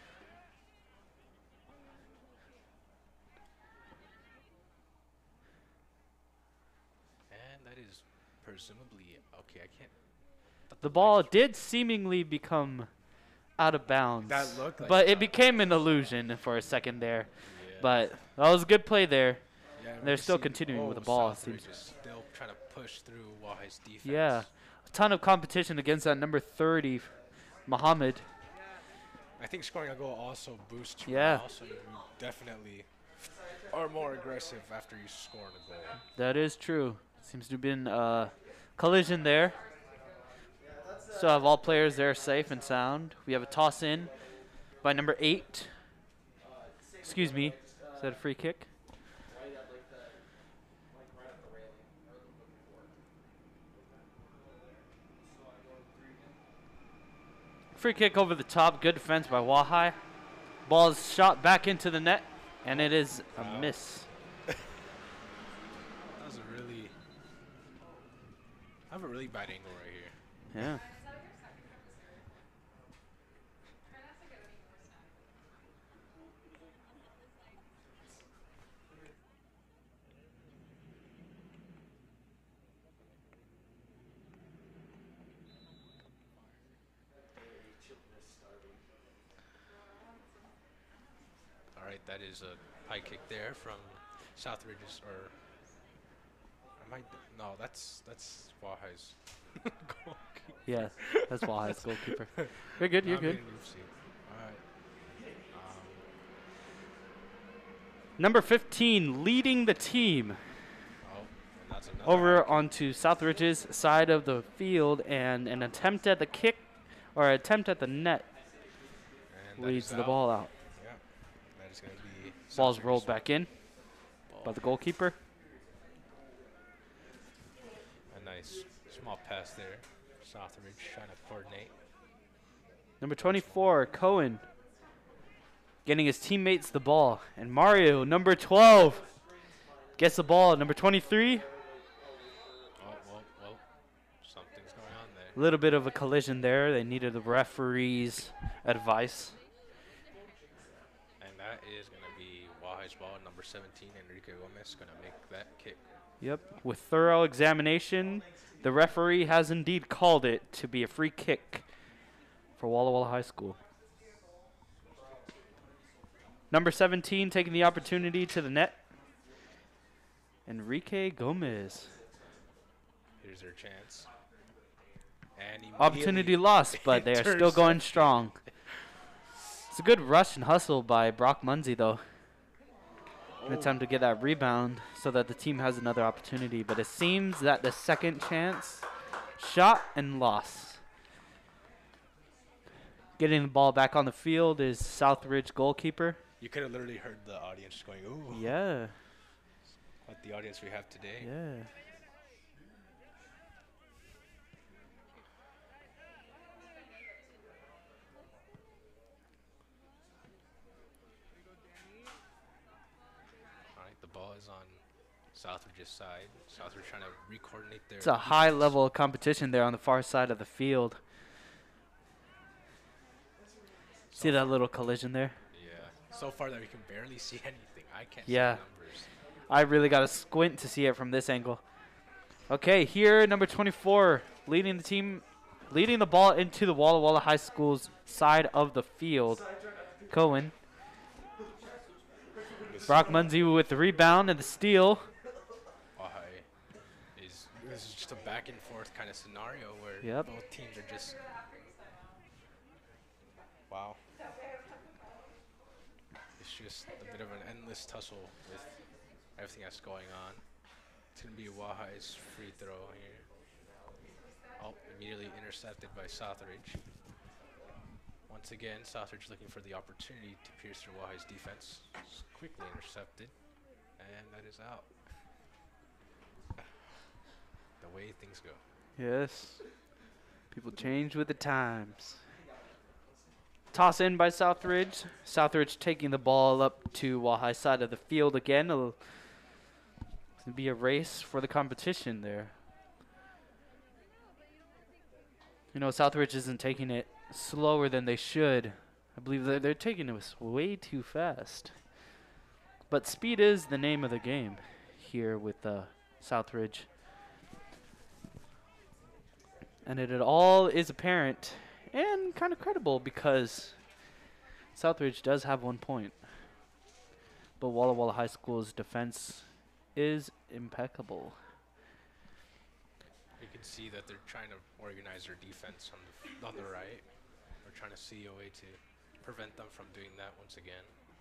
And that is presumably okay. I can't. The ball did seemingly become out of bounds. That looked like but it. it became an illusion for a second there. Yeah. But that was a good play there. Yeah, they're we still see- continuing with oh, the ball, it Southridge seems. is still trying to push through Wahai's defense. Yeah. A ton of competition against that number thirty, Muhammad. I think scoring a goal also boosts Yeah. morale, so you definitely are more aggressive after you score a goal. That is true. Seems to have been a collision there. Still have all players there safe and sound. We have a toss in by number eight. Excuse me. Is that a free kick? Free kick over the top. Good defense by Wahai. Ball is shot back into the net, and it is a Wow. miss. That was a really, I have a really bad angle right here. Yeah. All right, that is a high kick there from Southridge's, or am I? No, that's that's Wahai's goalkeeper. Yeah, that's Wahai's goalkeeper. You're good, you're Not good. being U F C. All right. Um, Number fifteen leading the team oh, and that's another over high kick. onto Southridge's side of the field, and an attempt at the kick, or attempt at the net, And that leads is the out. ball out. Yeah, that is going to be. Ball's Southridge's rolled one. back in by the goalkeeper. A nice small pass there. Southridge trying to coordinate. Number twenty-four, Cohen, getting his teammates the ball. And Mario, number twelve, gets the ball. Number twenty-three, Oh, well, well, something's going on there. a little bit of a collision there. They needed the referee's advice. And that is going to be Wahai's ball. Number seventeen, Enrique Gomez, going to make that kick. Yep. With thorough examination, the referee has indeed called it to be a free kick for Walla Walla High School. Number seventeen taking the opportunity to the net. Enrique Gomez. Here's their chance. And Opportunity immediately lost, but they are still going intercepted. strong. It's a good rush and hustle by Brock Munzie, though. An attempt to get that rebound so that the team has another opportunity. But it seems that the second chance, shot and loss. Getting the ball back on the field is Southridge goalkeeper. You could have literally heard the audience going, ooh, Yeah, what the audience we have today. yeah. All right, the ball is on Southridge's side. Southridge trying to re-coordinate their It's a high defense. level of competition there on the far side of the field. See that little collision there? Yeah. So far that we can barely see anything. I can't Yeah. see the numbers. I really got to squint to see it from this angle. Okay, here, number twenty-four, leading the team, leading the ball into the Walla Walla High School's side of the field. Cohen. Brock Munzie with the rebound and the steal. Wahai is this is just a back and forth kind of scenario where Yep. both teams are just wow. It's just a bit of an endless tussle with everything that's going on. It's gonna be Wahai's free throw here. Oh, immediately intercepted by Southridge. Once again, Southridge looking for the opportunity to pierce through Wahai's defense. It's quickly intercepted, and that is out. The way things go. Yes. People change with the times. Toss in by Southridge. Southridge taking the ball up to Wahai side of the field again. It'll be a race for the competition there. You know, Southridge isn't taking it slower than they should. I believe that they're taking it way too fast. But speed is the name of the game here with uh, Southridge. And it, it all is apparent and kind of credible because Southridge does have one point. But Walla Walla High School's defense is impeccable. You can see that they're trying to organize their defense on the, f- on the right. They're trying to see a way to prevent them from doing that once again.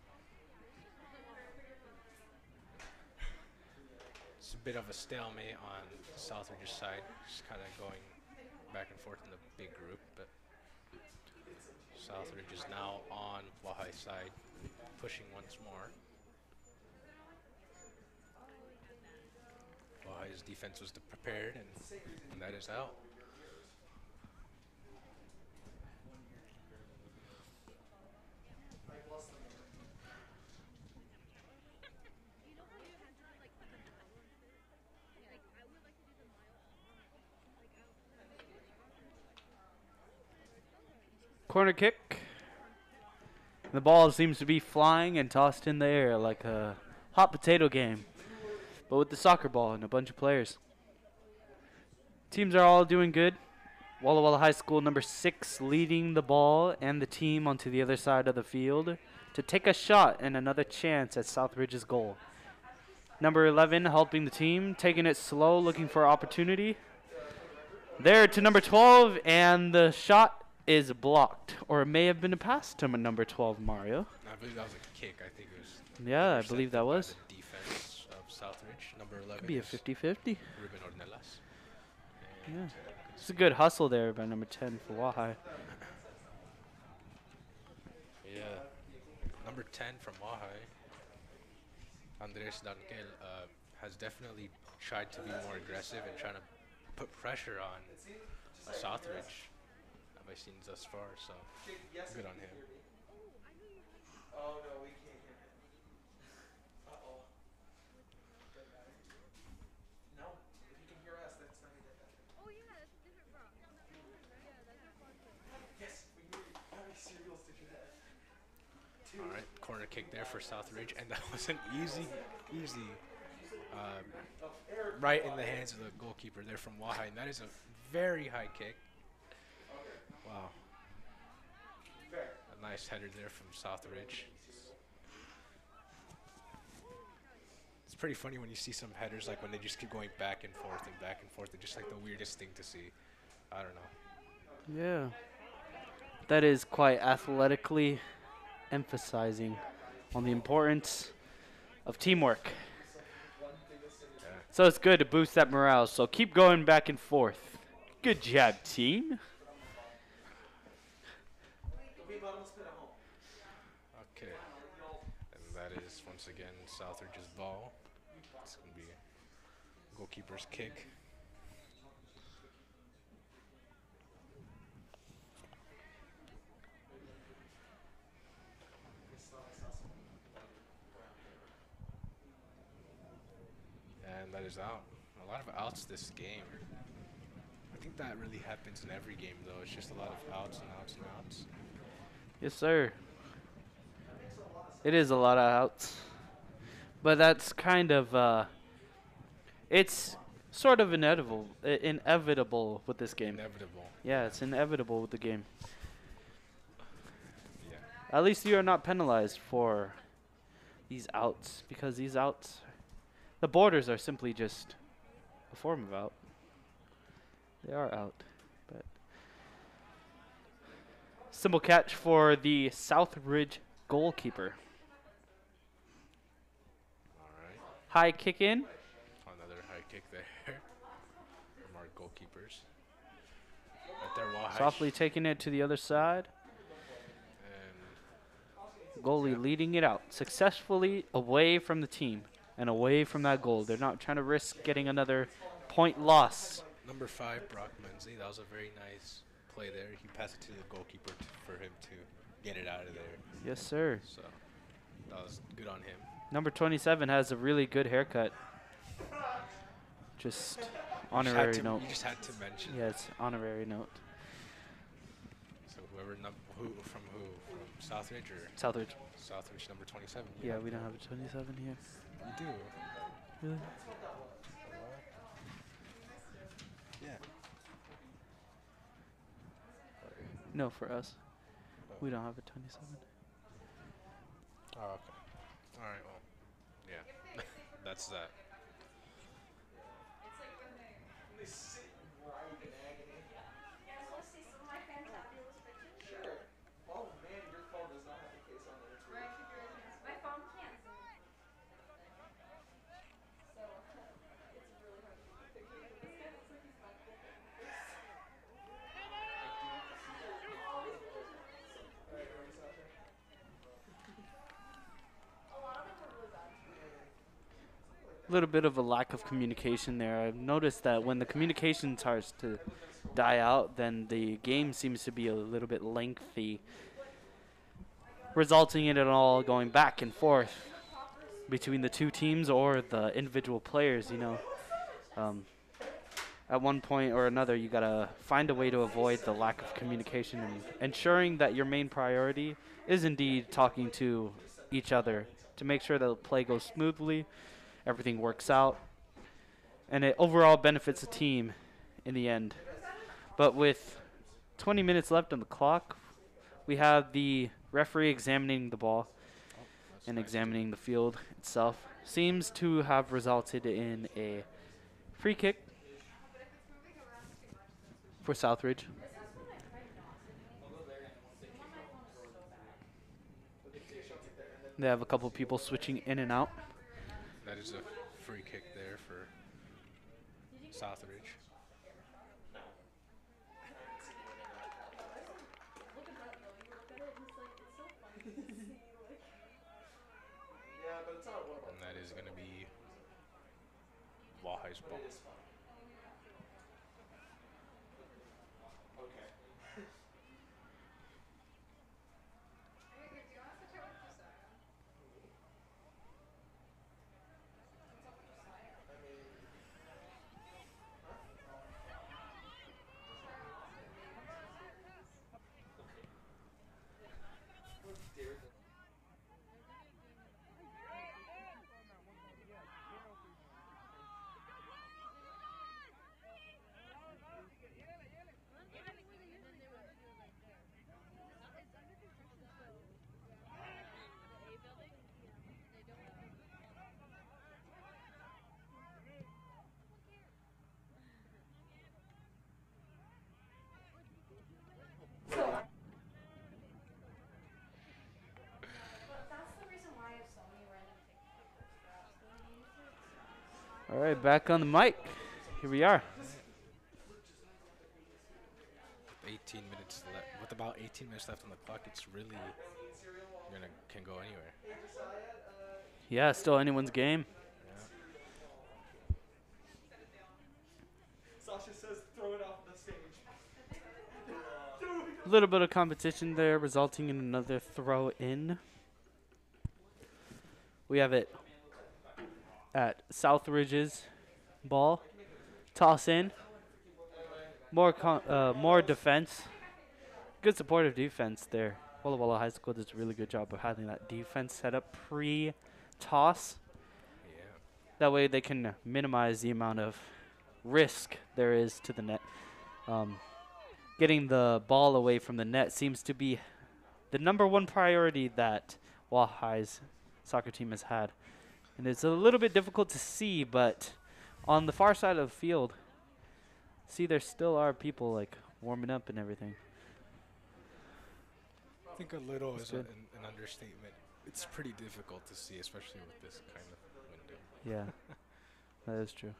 It's a bit of a stalemate on Southridge's side, just kind of going back and forth in the big group, but Southridge is now on Wahai's side, pushing once more. Wahai's defense was prepared, and, and that is out. Corner kick. The ball seems to be flying and tossed in the air like a hot potato game, but with the soccer ball and a bunch of players. Teams are all doing good. Walla Walla High School number six leading the ball and the team onto the other side of the field to take a shot and another chance at Southridge's goal. Number eleven helping the team, taking it slow, looking for opportunity. There to number twelve, and the shot is blocked, or it may have been a pass to m- number twelve, Mario. I believe that was a kick. I think it was. Yeah, I intercepted believe that by was. the defense of Southridge. Number eleven. Could be a is fifty-fifty. Ruben Ornelas. Yeah. It's a good hustle there by number ten for Wahai. Yeah. Number ten from Wahai, Andres Dankel, uh, has definitely tried to be more aggressive and trying to put pressure on uh, Southridge. Have I seen thus far, so good on him. Oh no, we can't hear him. Uh oh. No, if you can hear us, that's not even that. Oh yeah, that's a different bro. Yeah, that's a fun thing. Yes, we hear you. How many cereals did you have? All right, corner kick there for Southridge, and that was an easy, easy, um, right in the hands of the goalkeeper there from Wahai, and that is a very high kick. Wow. A nice header there from Southridge. It's pretty funny when you see some headers, like when they just keep going back and forth and back and forth. It's just like the weirdest thing to see. I don't know. Yeah. That is quite athletically emphasizing on the importance of teamwork. Yeah. So it's good to boost that morale. So keep going back and forth. Good job, team. Okay. And that is, once again, Southridge's ball. It's going to be a goalkeeper's kick. And that is out. A lot of outs this game. I think that really happens in every game, though. It's just a lot of outs and outs and outs. Yes, sir. It is a lot of outs. But that's kind of, uh, it's sort of inevitable, I- inevitable with this game. Inevitable. Yeah, it's inevitable with the game. Yeah. At least you are not penalized for these outs, because these outs, the borders are simply just a form of out. They are out, but simple catch for the Southridge goalkeeper. All right. High kick in. Another high kick there from our goalkeepers. Right there, Wahai. Softly taking it to the other side. And Goalie leading it out successfully away from the team and away from that goal. They're not trying to risk getting another point loss. number five, Brock Menzie. That was a very nice play there. He passed it to the goalkeeper t- for him to get it out of there. Yes, sir. So that was good on him. Number twenty-seven has a really good haircut. Just You just had honorary to- note. You just had to mention. Yes, honorary note. So whoever num- who from who from Southridge or Southridge. Southridge number twenty-seven. Yeah, we don't have a twenty-seven here. We do. Really? Yeah. No, for us. We don't have a twenty-seven. Oh, okay. All right. Well, yeah. That's that. You guys want to see some of my fantabulous pictures? Sure. Oh man, your phone does little bit of a lack of communication there. I've noticed that when the communication starts to die out, then the game seems to be a little bit lengthy, resulting in it all going back and forth between the two teams or the individual players, you know. Um, at one point or another, you gotta find a way to avoid the lack of communication and ensuring that your main priority is indeed talking to each other to make sure that the play goes smoothly, everything works out, and it overall benefits the team in the end. But with twenty minutes left on the clock, we have the referee examining the ball That's and nice. examining the field itself. Seems to have resulted in a free kick for Southridge. They have a couple people switching in and out. That is a free kick there for Southridge. And that is going to be Wahai's ball. All right, back on the mic. Here we are. eighteen minutes left. With about eighteen minutes left on the clock, it's really gonna can go anywhere. Yeah, still anyone's game. Yeah. Sasha says throw it off the stage. A little bit of competition there, resulting in another throw in. We have it at Southridge's ball. Toss in. More con- uh, more defense. Good supportive defense there. Walla Walla High School does a really good job of having that defense set up pre-toss. Yeah. That way they can minimize the amount of risk there is to the net. Um, getting the ball away from the net seems to be the number one priority that Walla High's soccer team has had. And it's a little bit difficult to see, but on the far side of the field, see there still are people like warming up and everything. I think a little That's is a, good. an, an understatement. It's pretty difficult to see, especially with this kind of window. Yeah, that is true.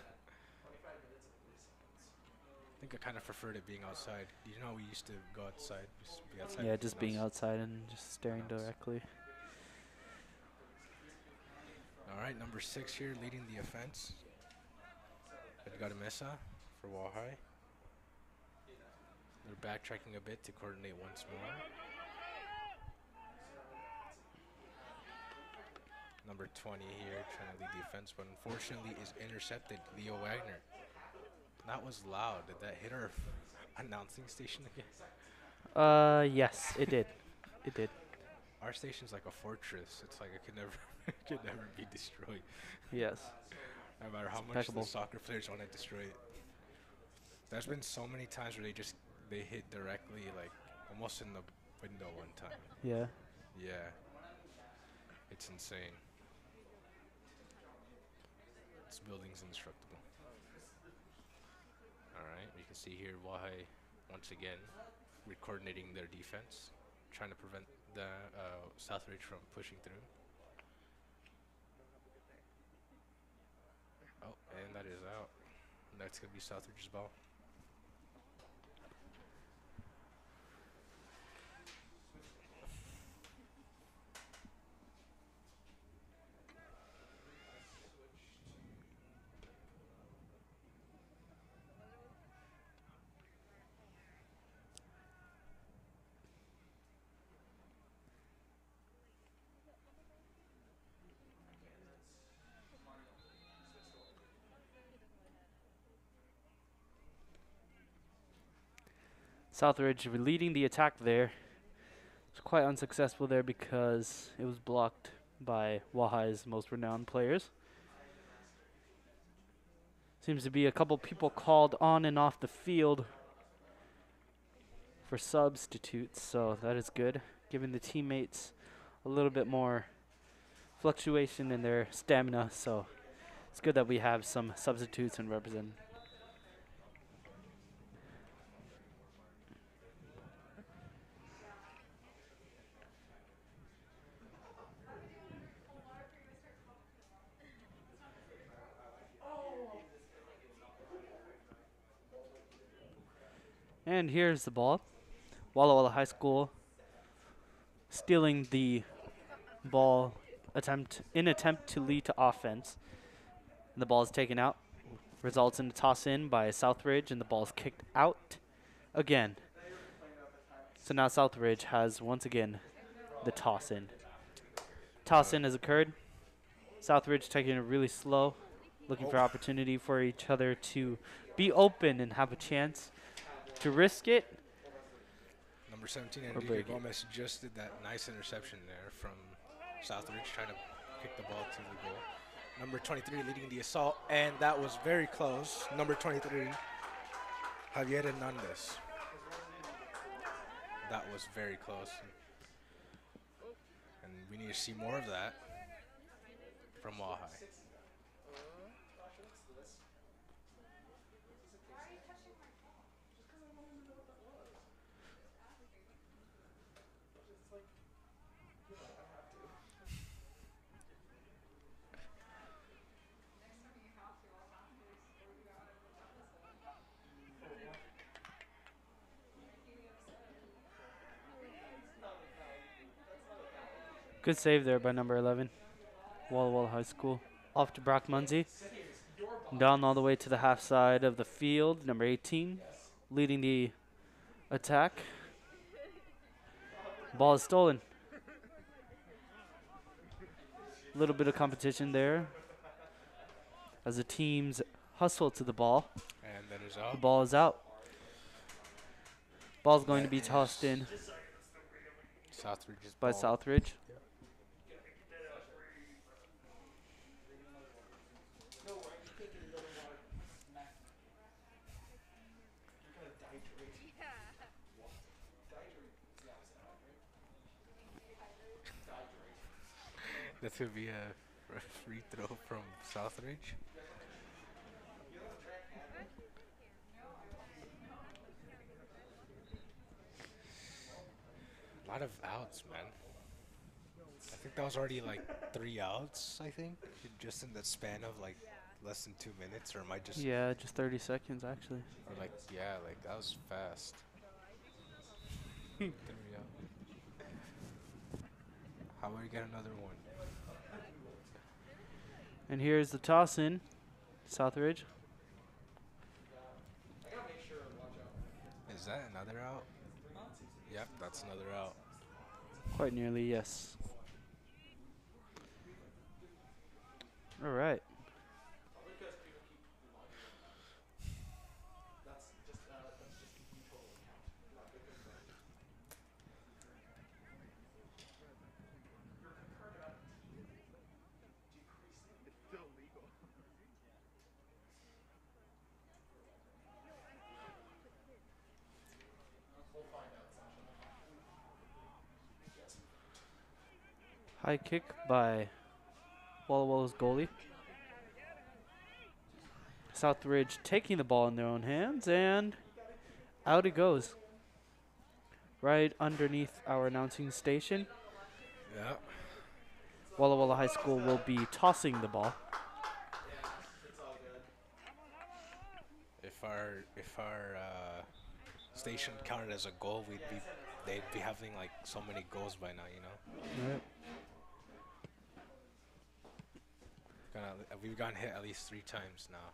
I think I kind of preferred it being outside. You know, we used to go outside. We used to be outside Yeah, with just the being mouse. outside and just staring directly. All right, number six here leading the offense. Edgar Mesa for Wahai. They're backtracking a bit to coordinate once more. Number twenty here trying to lead the offense, but unfortunately is intercepted. Leo Wagner. That was loud. Did that hit our announcing station again? Uh, yes, it did. It did. Our station's like a fortress. It's like it could never, it could never be destroyed. Yes. No matter how much Impeccable. the soccer players want to destroy it. There's been so many times where they just they hit directly, like almost in the window one time. Yeah. Yeah, it's insane. This building's indestructible. All right, you can see here Wahai once again coordinating their defense, trying to prevent the uh, Southridge from pushing through. Oh, and that is out. That's gonna be Southridge's ball. Southridge were leading the attack there. It was quite unsuccessful there because it was blocked by Wahai's most renowned players. Seems to be a couple people called on and off the field for substitutes, so that is good, giving the teammates a little bit more fluctuation in their stamina, so it's good that we have some substitutes and represent. And here's the ball. Walla Walla High School stealing the ball attempt in attempt to lead to offense. And the ball is taken out. Results in a toss in by Southridge, and the ball is kicked out again. So now Southridge has once again the toss in. Toss in has occurred. Southridge taking it really slow, looking for opportunity for each other to be open and have a chance to risk it. Number seventeen, Or Enrique break it. Gomez just did that nice interception there from Southridge, trying to kick the ball to the goal. Number twenty-three leading the assault, and that was very close. Number twenty-three, Javier Hernandez. That was very close. And we need to see more of that from Wahai. Good save there by number eleven. Walla Walla High School. Off to Brock Munsey. Down all the way to the half side of the field. Number eighteen leading the attack. Ball is stolen. A little bit of competition there as the teams hustle to the ball. And that is The out. ball is out. Ball's going to be tossed in Southridge's by ball. Southridge. That would be a free throw from Southridge. A lot of outs, man. I think that was already like three outs, I think, just in the span of like less than two minutes, or am I just, Yeah, just thirty seconds actually. or like, yeah, like that was fast. Three out. How about we get another one? And here's the toss in. Southridge. Is that another out? Yep, that's another out. Quite nearly, yes. All right. High kick by Walla Walla's goalie. Southridge taking the ball in their own hands, and out it goes. Right underneath our announcing station. Yeah. Walla Walla High School will be tossing the ball. If our if our uh, station counted as a goal, we'd be they'd be having like so many goals by now, you know. Right. Gonna, we've gotten hit at least three times now.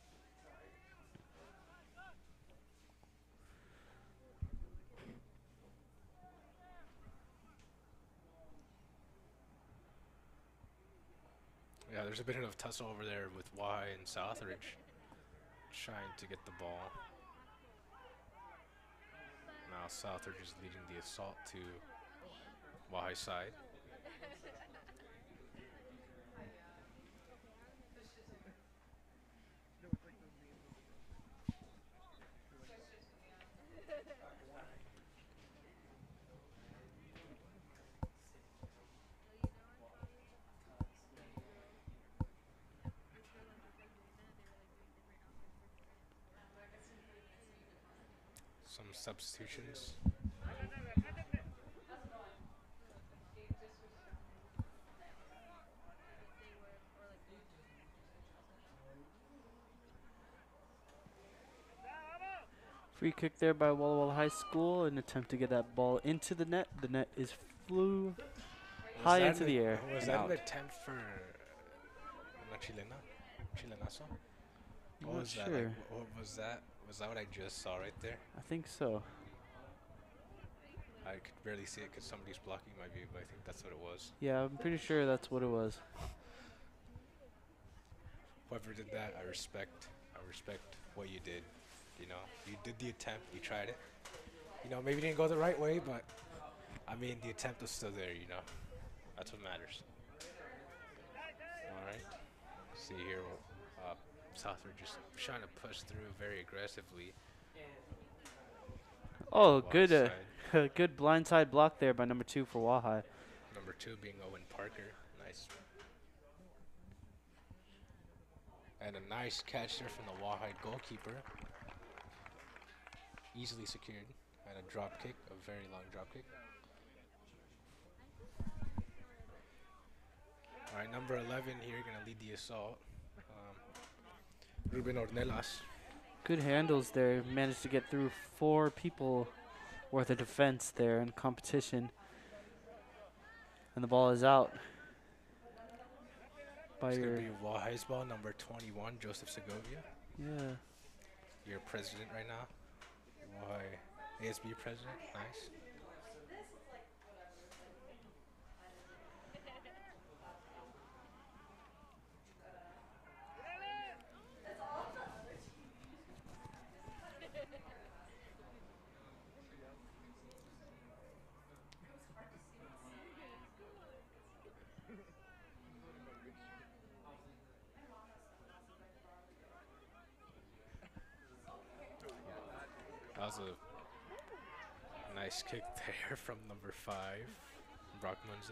Yeah, there's a bit of tussle over there with Y and Southridge trying to get the ball. Now Southridge is leading the assault to Wahai side. Some substitutions. Free kick there by Walla Walla High School. An attempt to get that ball into the net. The net is flew Was high that into an- the air. Was and that out. an attempt for una chilena? Chilenazo? I'm What not was that? sure. Like, wh- what was that? Was that what I just saw right there? I think so. I could barely see it because somebody's blocking my view, but I think that's what it was. Yeah, I'm pretty sure that's what it was. Whoever did that, I respect. I respect what you did. You know, you did the attempt, you tried it. You know, maybe it didn't go the right way, but I mean, the attempt was still there. You know, that's what matters. All right. See here, uh, Southridge just trying to push through very aggressively. Oh, Wahai good, uh, side. good blindside block there by number two for Wahai. Number two being Owen Parker. Nice. And a nice catch there from the Wahai goalkeeper. Easily secured. And a drop kick, a very long drop kick. All right, number eleven here going to lead the assault. Um, Ruben Ornelas. Good handles there. Managed to get through four people worth of defense there in competition. And the ball is out. By It's your, going to be Wahai's ball, number twenty-one, Joseph Segovia. yeah. Your president right now. Wahai A S B president. Nice. That was a nice kick there from number five, Brock Munzie.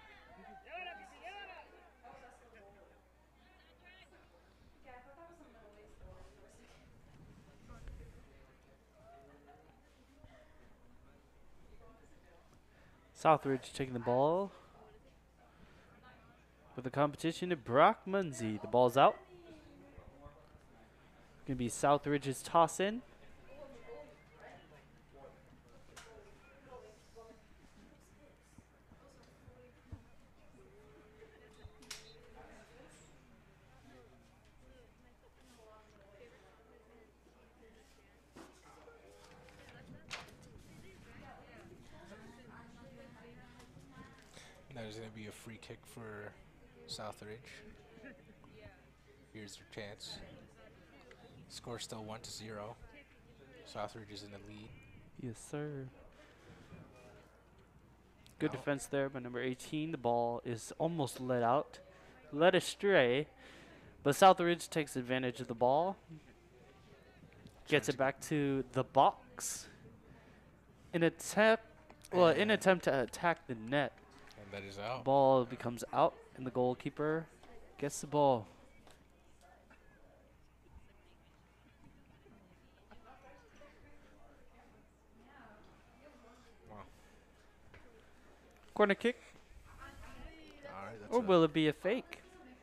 Southridge taking the ball. With the competition to Brock Munzie. The ball's out. Gonna be Southridge's toss in. That is going to be a free kick for Southridge. Here's their chance. Score still one to zero. Southridge is in the lead. Yes, sir. Good Now- defense there by number eighteen. The ball is almost let out, led astray, but Southridge takes advantage of the ball, gets it back to the box. In attempt, well, in And- attempt to attack the net, And that is out. ball becomes out, and the goalkeeper gets the ball. Wow. Corner kick, All right, that's or a- will it be a fake?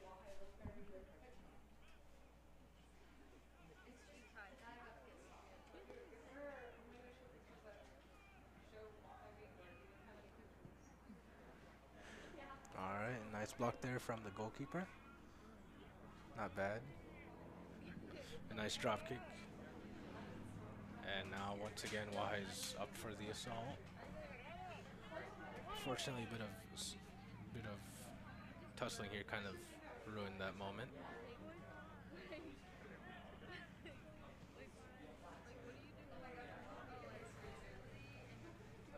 All right, nice block there from the goalkeeper. Not bad. A nice drop kick. And now once again, Wahai's up for the assault. Fortunately, a bit of s- bit of tussling here kind of ruined that moment.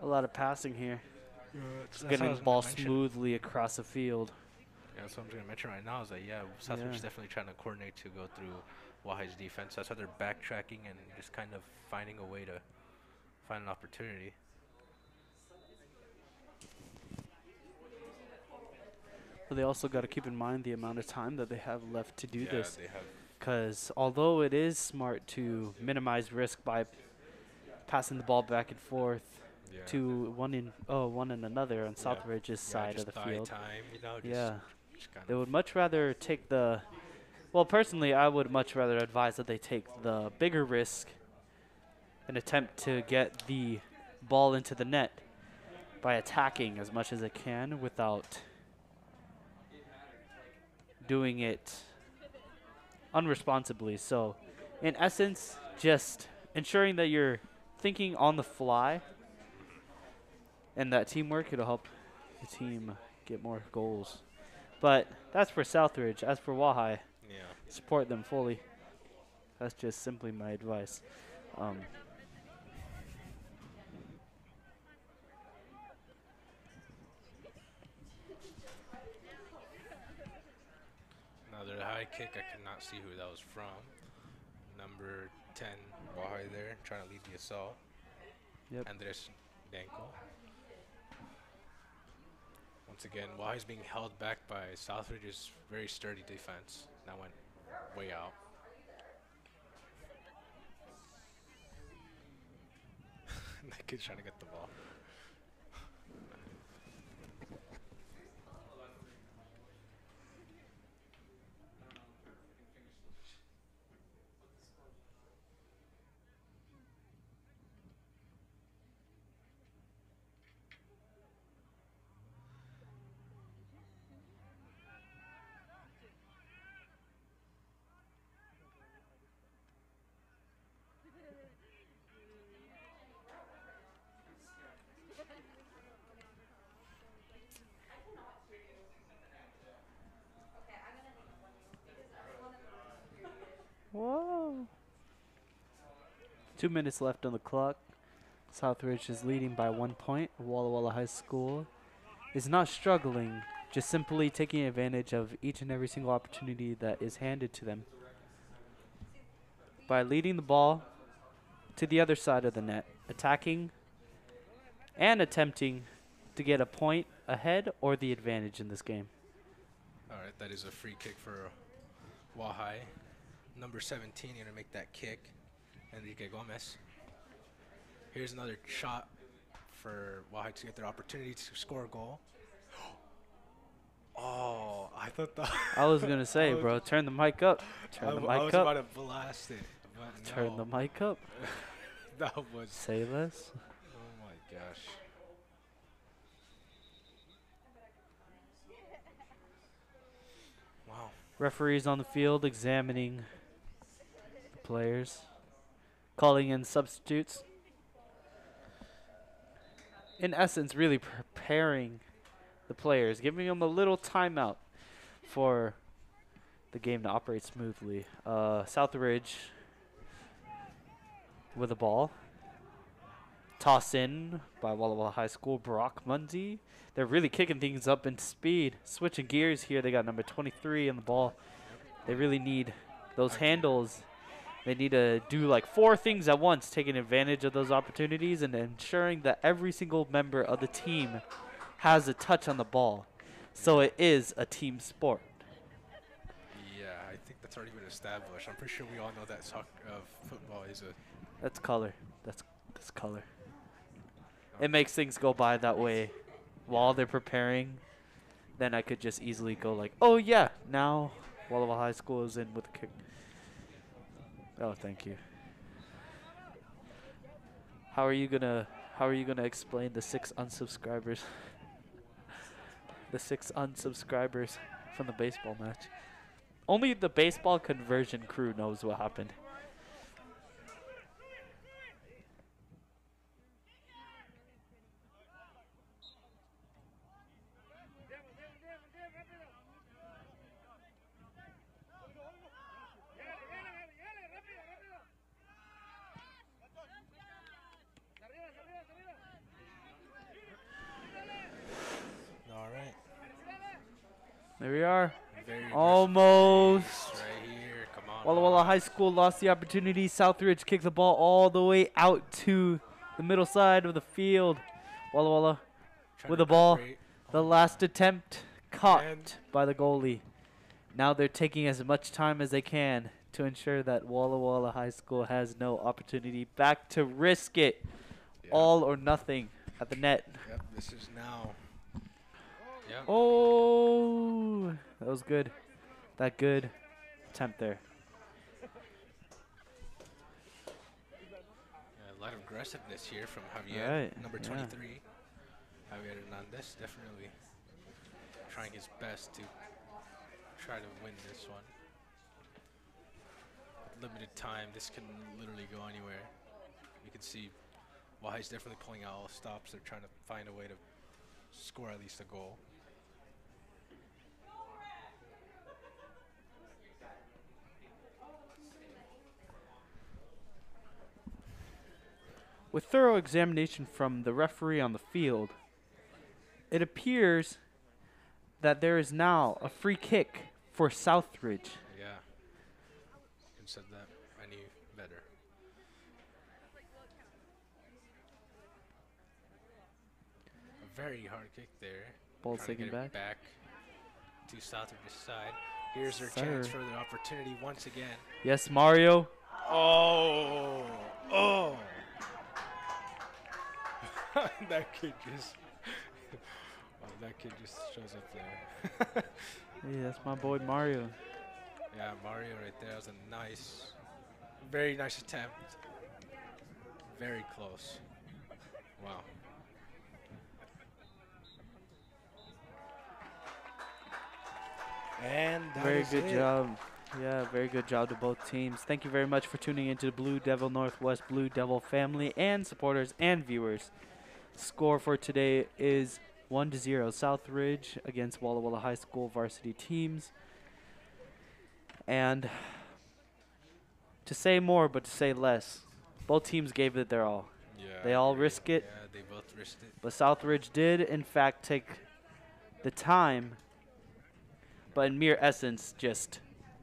A lot of passing here. That's Getting what I the was ball gonna mention. smoothly across the field. Yeah, that's what I'm going to mention right now is that, yeah, Southbridge is Yeah. definitely trying to coordinate to go through Wahai's defense. That's why they're backtracking and just kind of finding a way to find an opportunity. But they also got to keep in mind the amount of time that they have left to do yeah, this. they have. Because although it is smart to minimize risk by passing the ball back and forth Yeah. to one in oh one and another on Yeah. Southbridge's yeah, side just of the buy field. time, you know, just, Yeah, just kind they of would much rather take the. Well, personally, I would much rather advise that they take the bigger risk and attempt to get the ball into the net by attacking as much as they can without doing it unresponsibly. So, in essence, just ensuring that you're thinking on the fly and that teamwork, it'll help the team get more goals. But that's for Southridge. As for Wahai, yeah. support them fully. That's just simply my advice. Um, Another high kick. I could not see who that was from. Number ten, Wahai there, trying to lead the assault. Yep. Andres Danko. Once again, Wahai's being held back by Southridge's very sturdy defense. That went way out. That kid's trying to get the ball. Whoa. Two minutes left on the clock. Southridge is leading by one point. Walla Walla High School is not struggling, just simply taking advantage of each and every single opportunity that is handed to them by leading the ball to the other side of the net, attacking and attempting to get a point ahead or the advantage in this game. All right, that is a free kick for Wahai. Number seventeen going to make that kick, Enrique Gomez. Here's another shot for Wahai to get their opportunity to score a goal. Oh, I thought that. I was going to say, I was- bro, turn the mic up. Turn I the w- I mic was up. about to blast it. But Turn the no. mic up. That was. Say less. Oh my gosh. Wow. Referees on the field examining the players, calling in substitutes. In essence, really preparing the players, giving them a little timeout for the game to operate smoothly. Uh, Southridge with the ball. Toss in by Walla Walla High School, Brock Mundy. They're really kicking things up in speed. Switching gears here. They got number twenty-three in the ball. They really need those handles. They need to do like four things at once, taking advantage of those opportunities and ensuring that every single member of the team has a touch on the ball. So it is a team sport. Yeah, I think that's already been established. I'm pretty sure we all know that soccer, uh, football is a. That's color. That's that's color. It makes things go by that way while they're preparing. Then I could just easily go like, oh yeah, now Walla Walla High School is in with the kick. Oh, thank you. How are you gonna How are you gonna explain the six unsubscribers? The six unsubscribers from the baseball match. Only the baseball conversion crew knows what happened. There we are. Very aggressive Almost. plays right here. Come on. Walla Walla High School lost the opportunity. Southridge kicked the ball all the way out to the middle side of the field. Walla Walla Trying with to the ball. create- The oh, last attempt caught And- by the goalie. Now they're taking as much time as they can to ensure that Walla Walla High School has no opportunity back to risk it. yeah. All or nothing at the net. Yep, this is now. Yep. Oh, that was good. That good attempt there. Yeah, a lot of aggressiveness here from Javier, Right, number yeah. twenty-three. Javier Hernandez definitely trying his best to try to win this one. Limited time, this can literally go anywhere. You can see Wahai's definitely pulling out all stops. They're trying to find a way to score at least a goal. With thorough examination from the referee on the field, it appears that there is now a free kick for Southridge. Yeah. Couldn't said that any better. A very hard kick there. Ball Trying to taken get it back. back to Southridge's side. Here's their Sir. chance for their opportunity once again. Yes, Mario. Oh, oh! that kid just, oh, that kid just shows up there. Yeah, that's my boy Mario. Yeah, Mario right there. That was a nice, very nice attempt. Very close. Wow. And that Very is good it. job. Yeah, very good job to both teams. Thank you very much for tuning into the Blue Devil Northwest Blue Devil family and supporters and viewers. Score for today is one to zero Southridge against Walla Walla High School varsity teams. And to say more but to say less, both teams gave it their all. Yeah, They I all agree. risk it. Yeah, they both risked it. But Southridge did, in fact, take the time, but in mere essence, just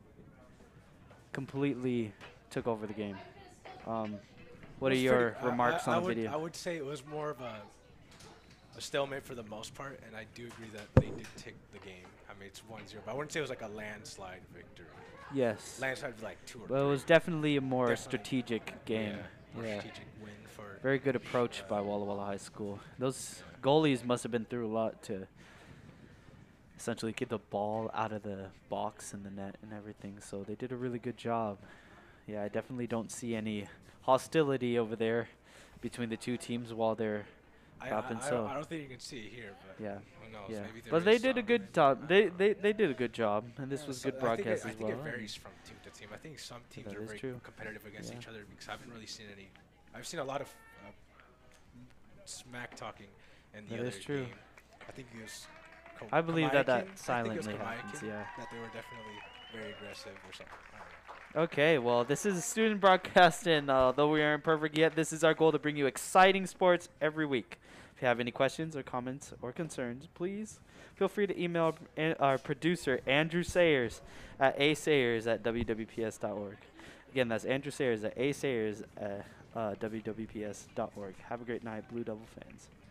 completely took over the game. Um, what It are was your pretty- I- remarks I, I on the would, video? I would say it was more of a, a stalemate for the most part, and I do agree that they did take the game. I mean, it's one zero, but I wouldn't say it was like a landslide victory. Yes. Landslide was like two or Well, it three. was definitely a more Definitely. strategic game. Yeah, more Yeah. strategic win for. Very good approach by Walla Walla High School. Those goalies must have been through a lot to essentially get the ball out of the box and the net and everything. So they did a really good job. Yeah, I definitely don't see any hostility over there between the two teams while they're I, I, Happen I, so. don't, I don't think you can see it here, but yeah. who knows? Yeah, Maybe there but they is did a some, good and job. I- They, they they did a good job, and this Yeah, was so good I think broadcast it, I as think well. it varies from team to team. I think some teams That are is very true. competitive against Yeah. each other because I haven't really seen any. I've seen a lot of uh, smack talking in the That other is true. game. I think it was. Ko- I believe that that Kamaikin? I think it was silently Kamaikin happens, yeah. That they were definitely very aggressive or something. I don't know. Okay, well, this is a student broadcast, and uh, although we aren't perfect yet, this is our goal to bring you exciting sports every week. If you have any questions or comments or concerns, please feel free to email an- our producer, Andrew Sayers, at asayers at w w p s dot org. Again, that's Andrew Sayers at asayers at uh, w w p s dot org. Have a great night, Blue Devil fans.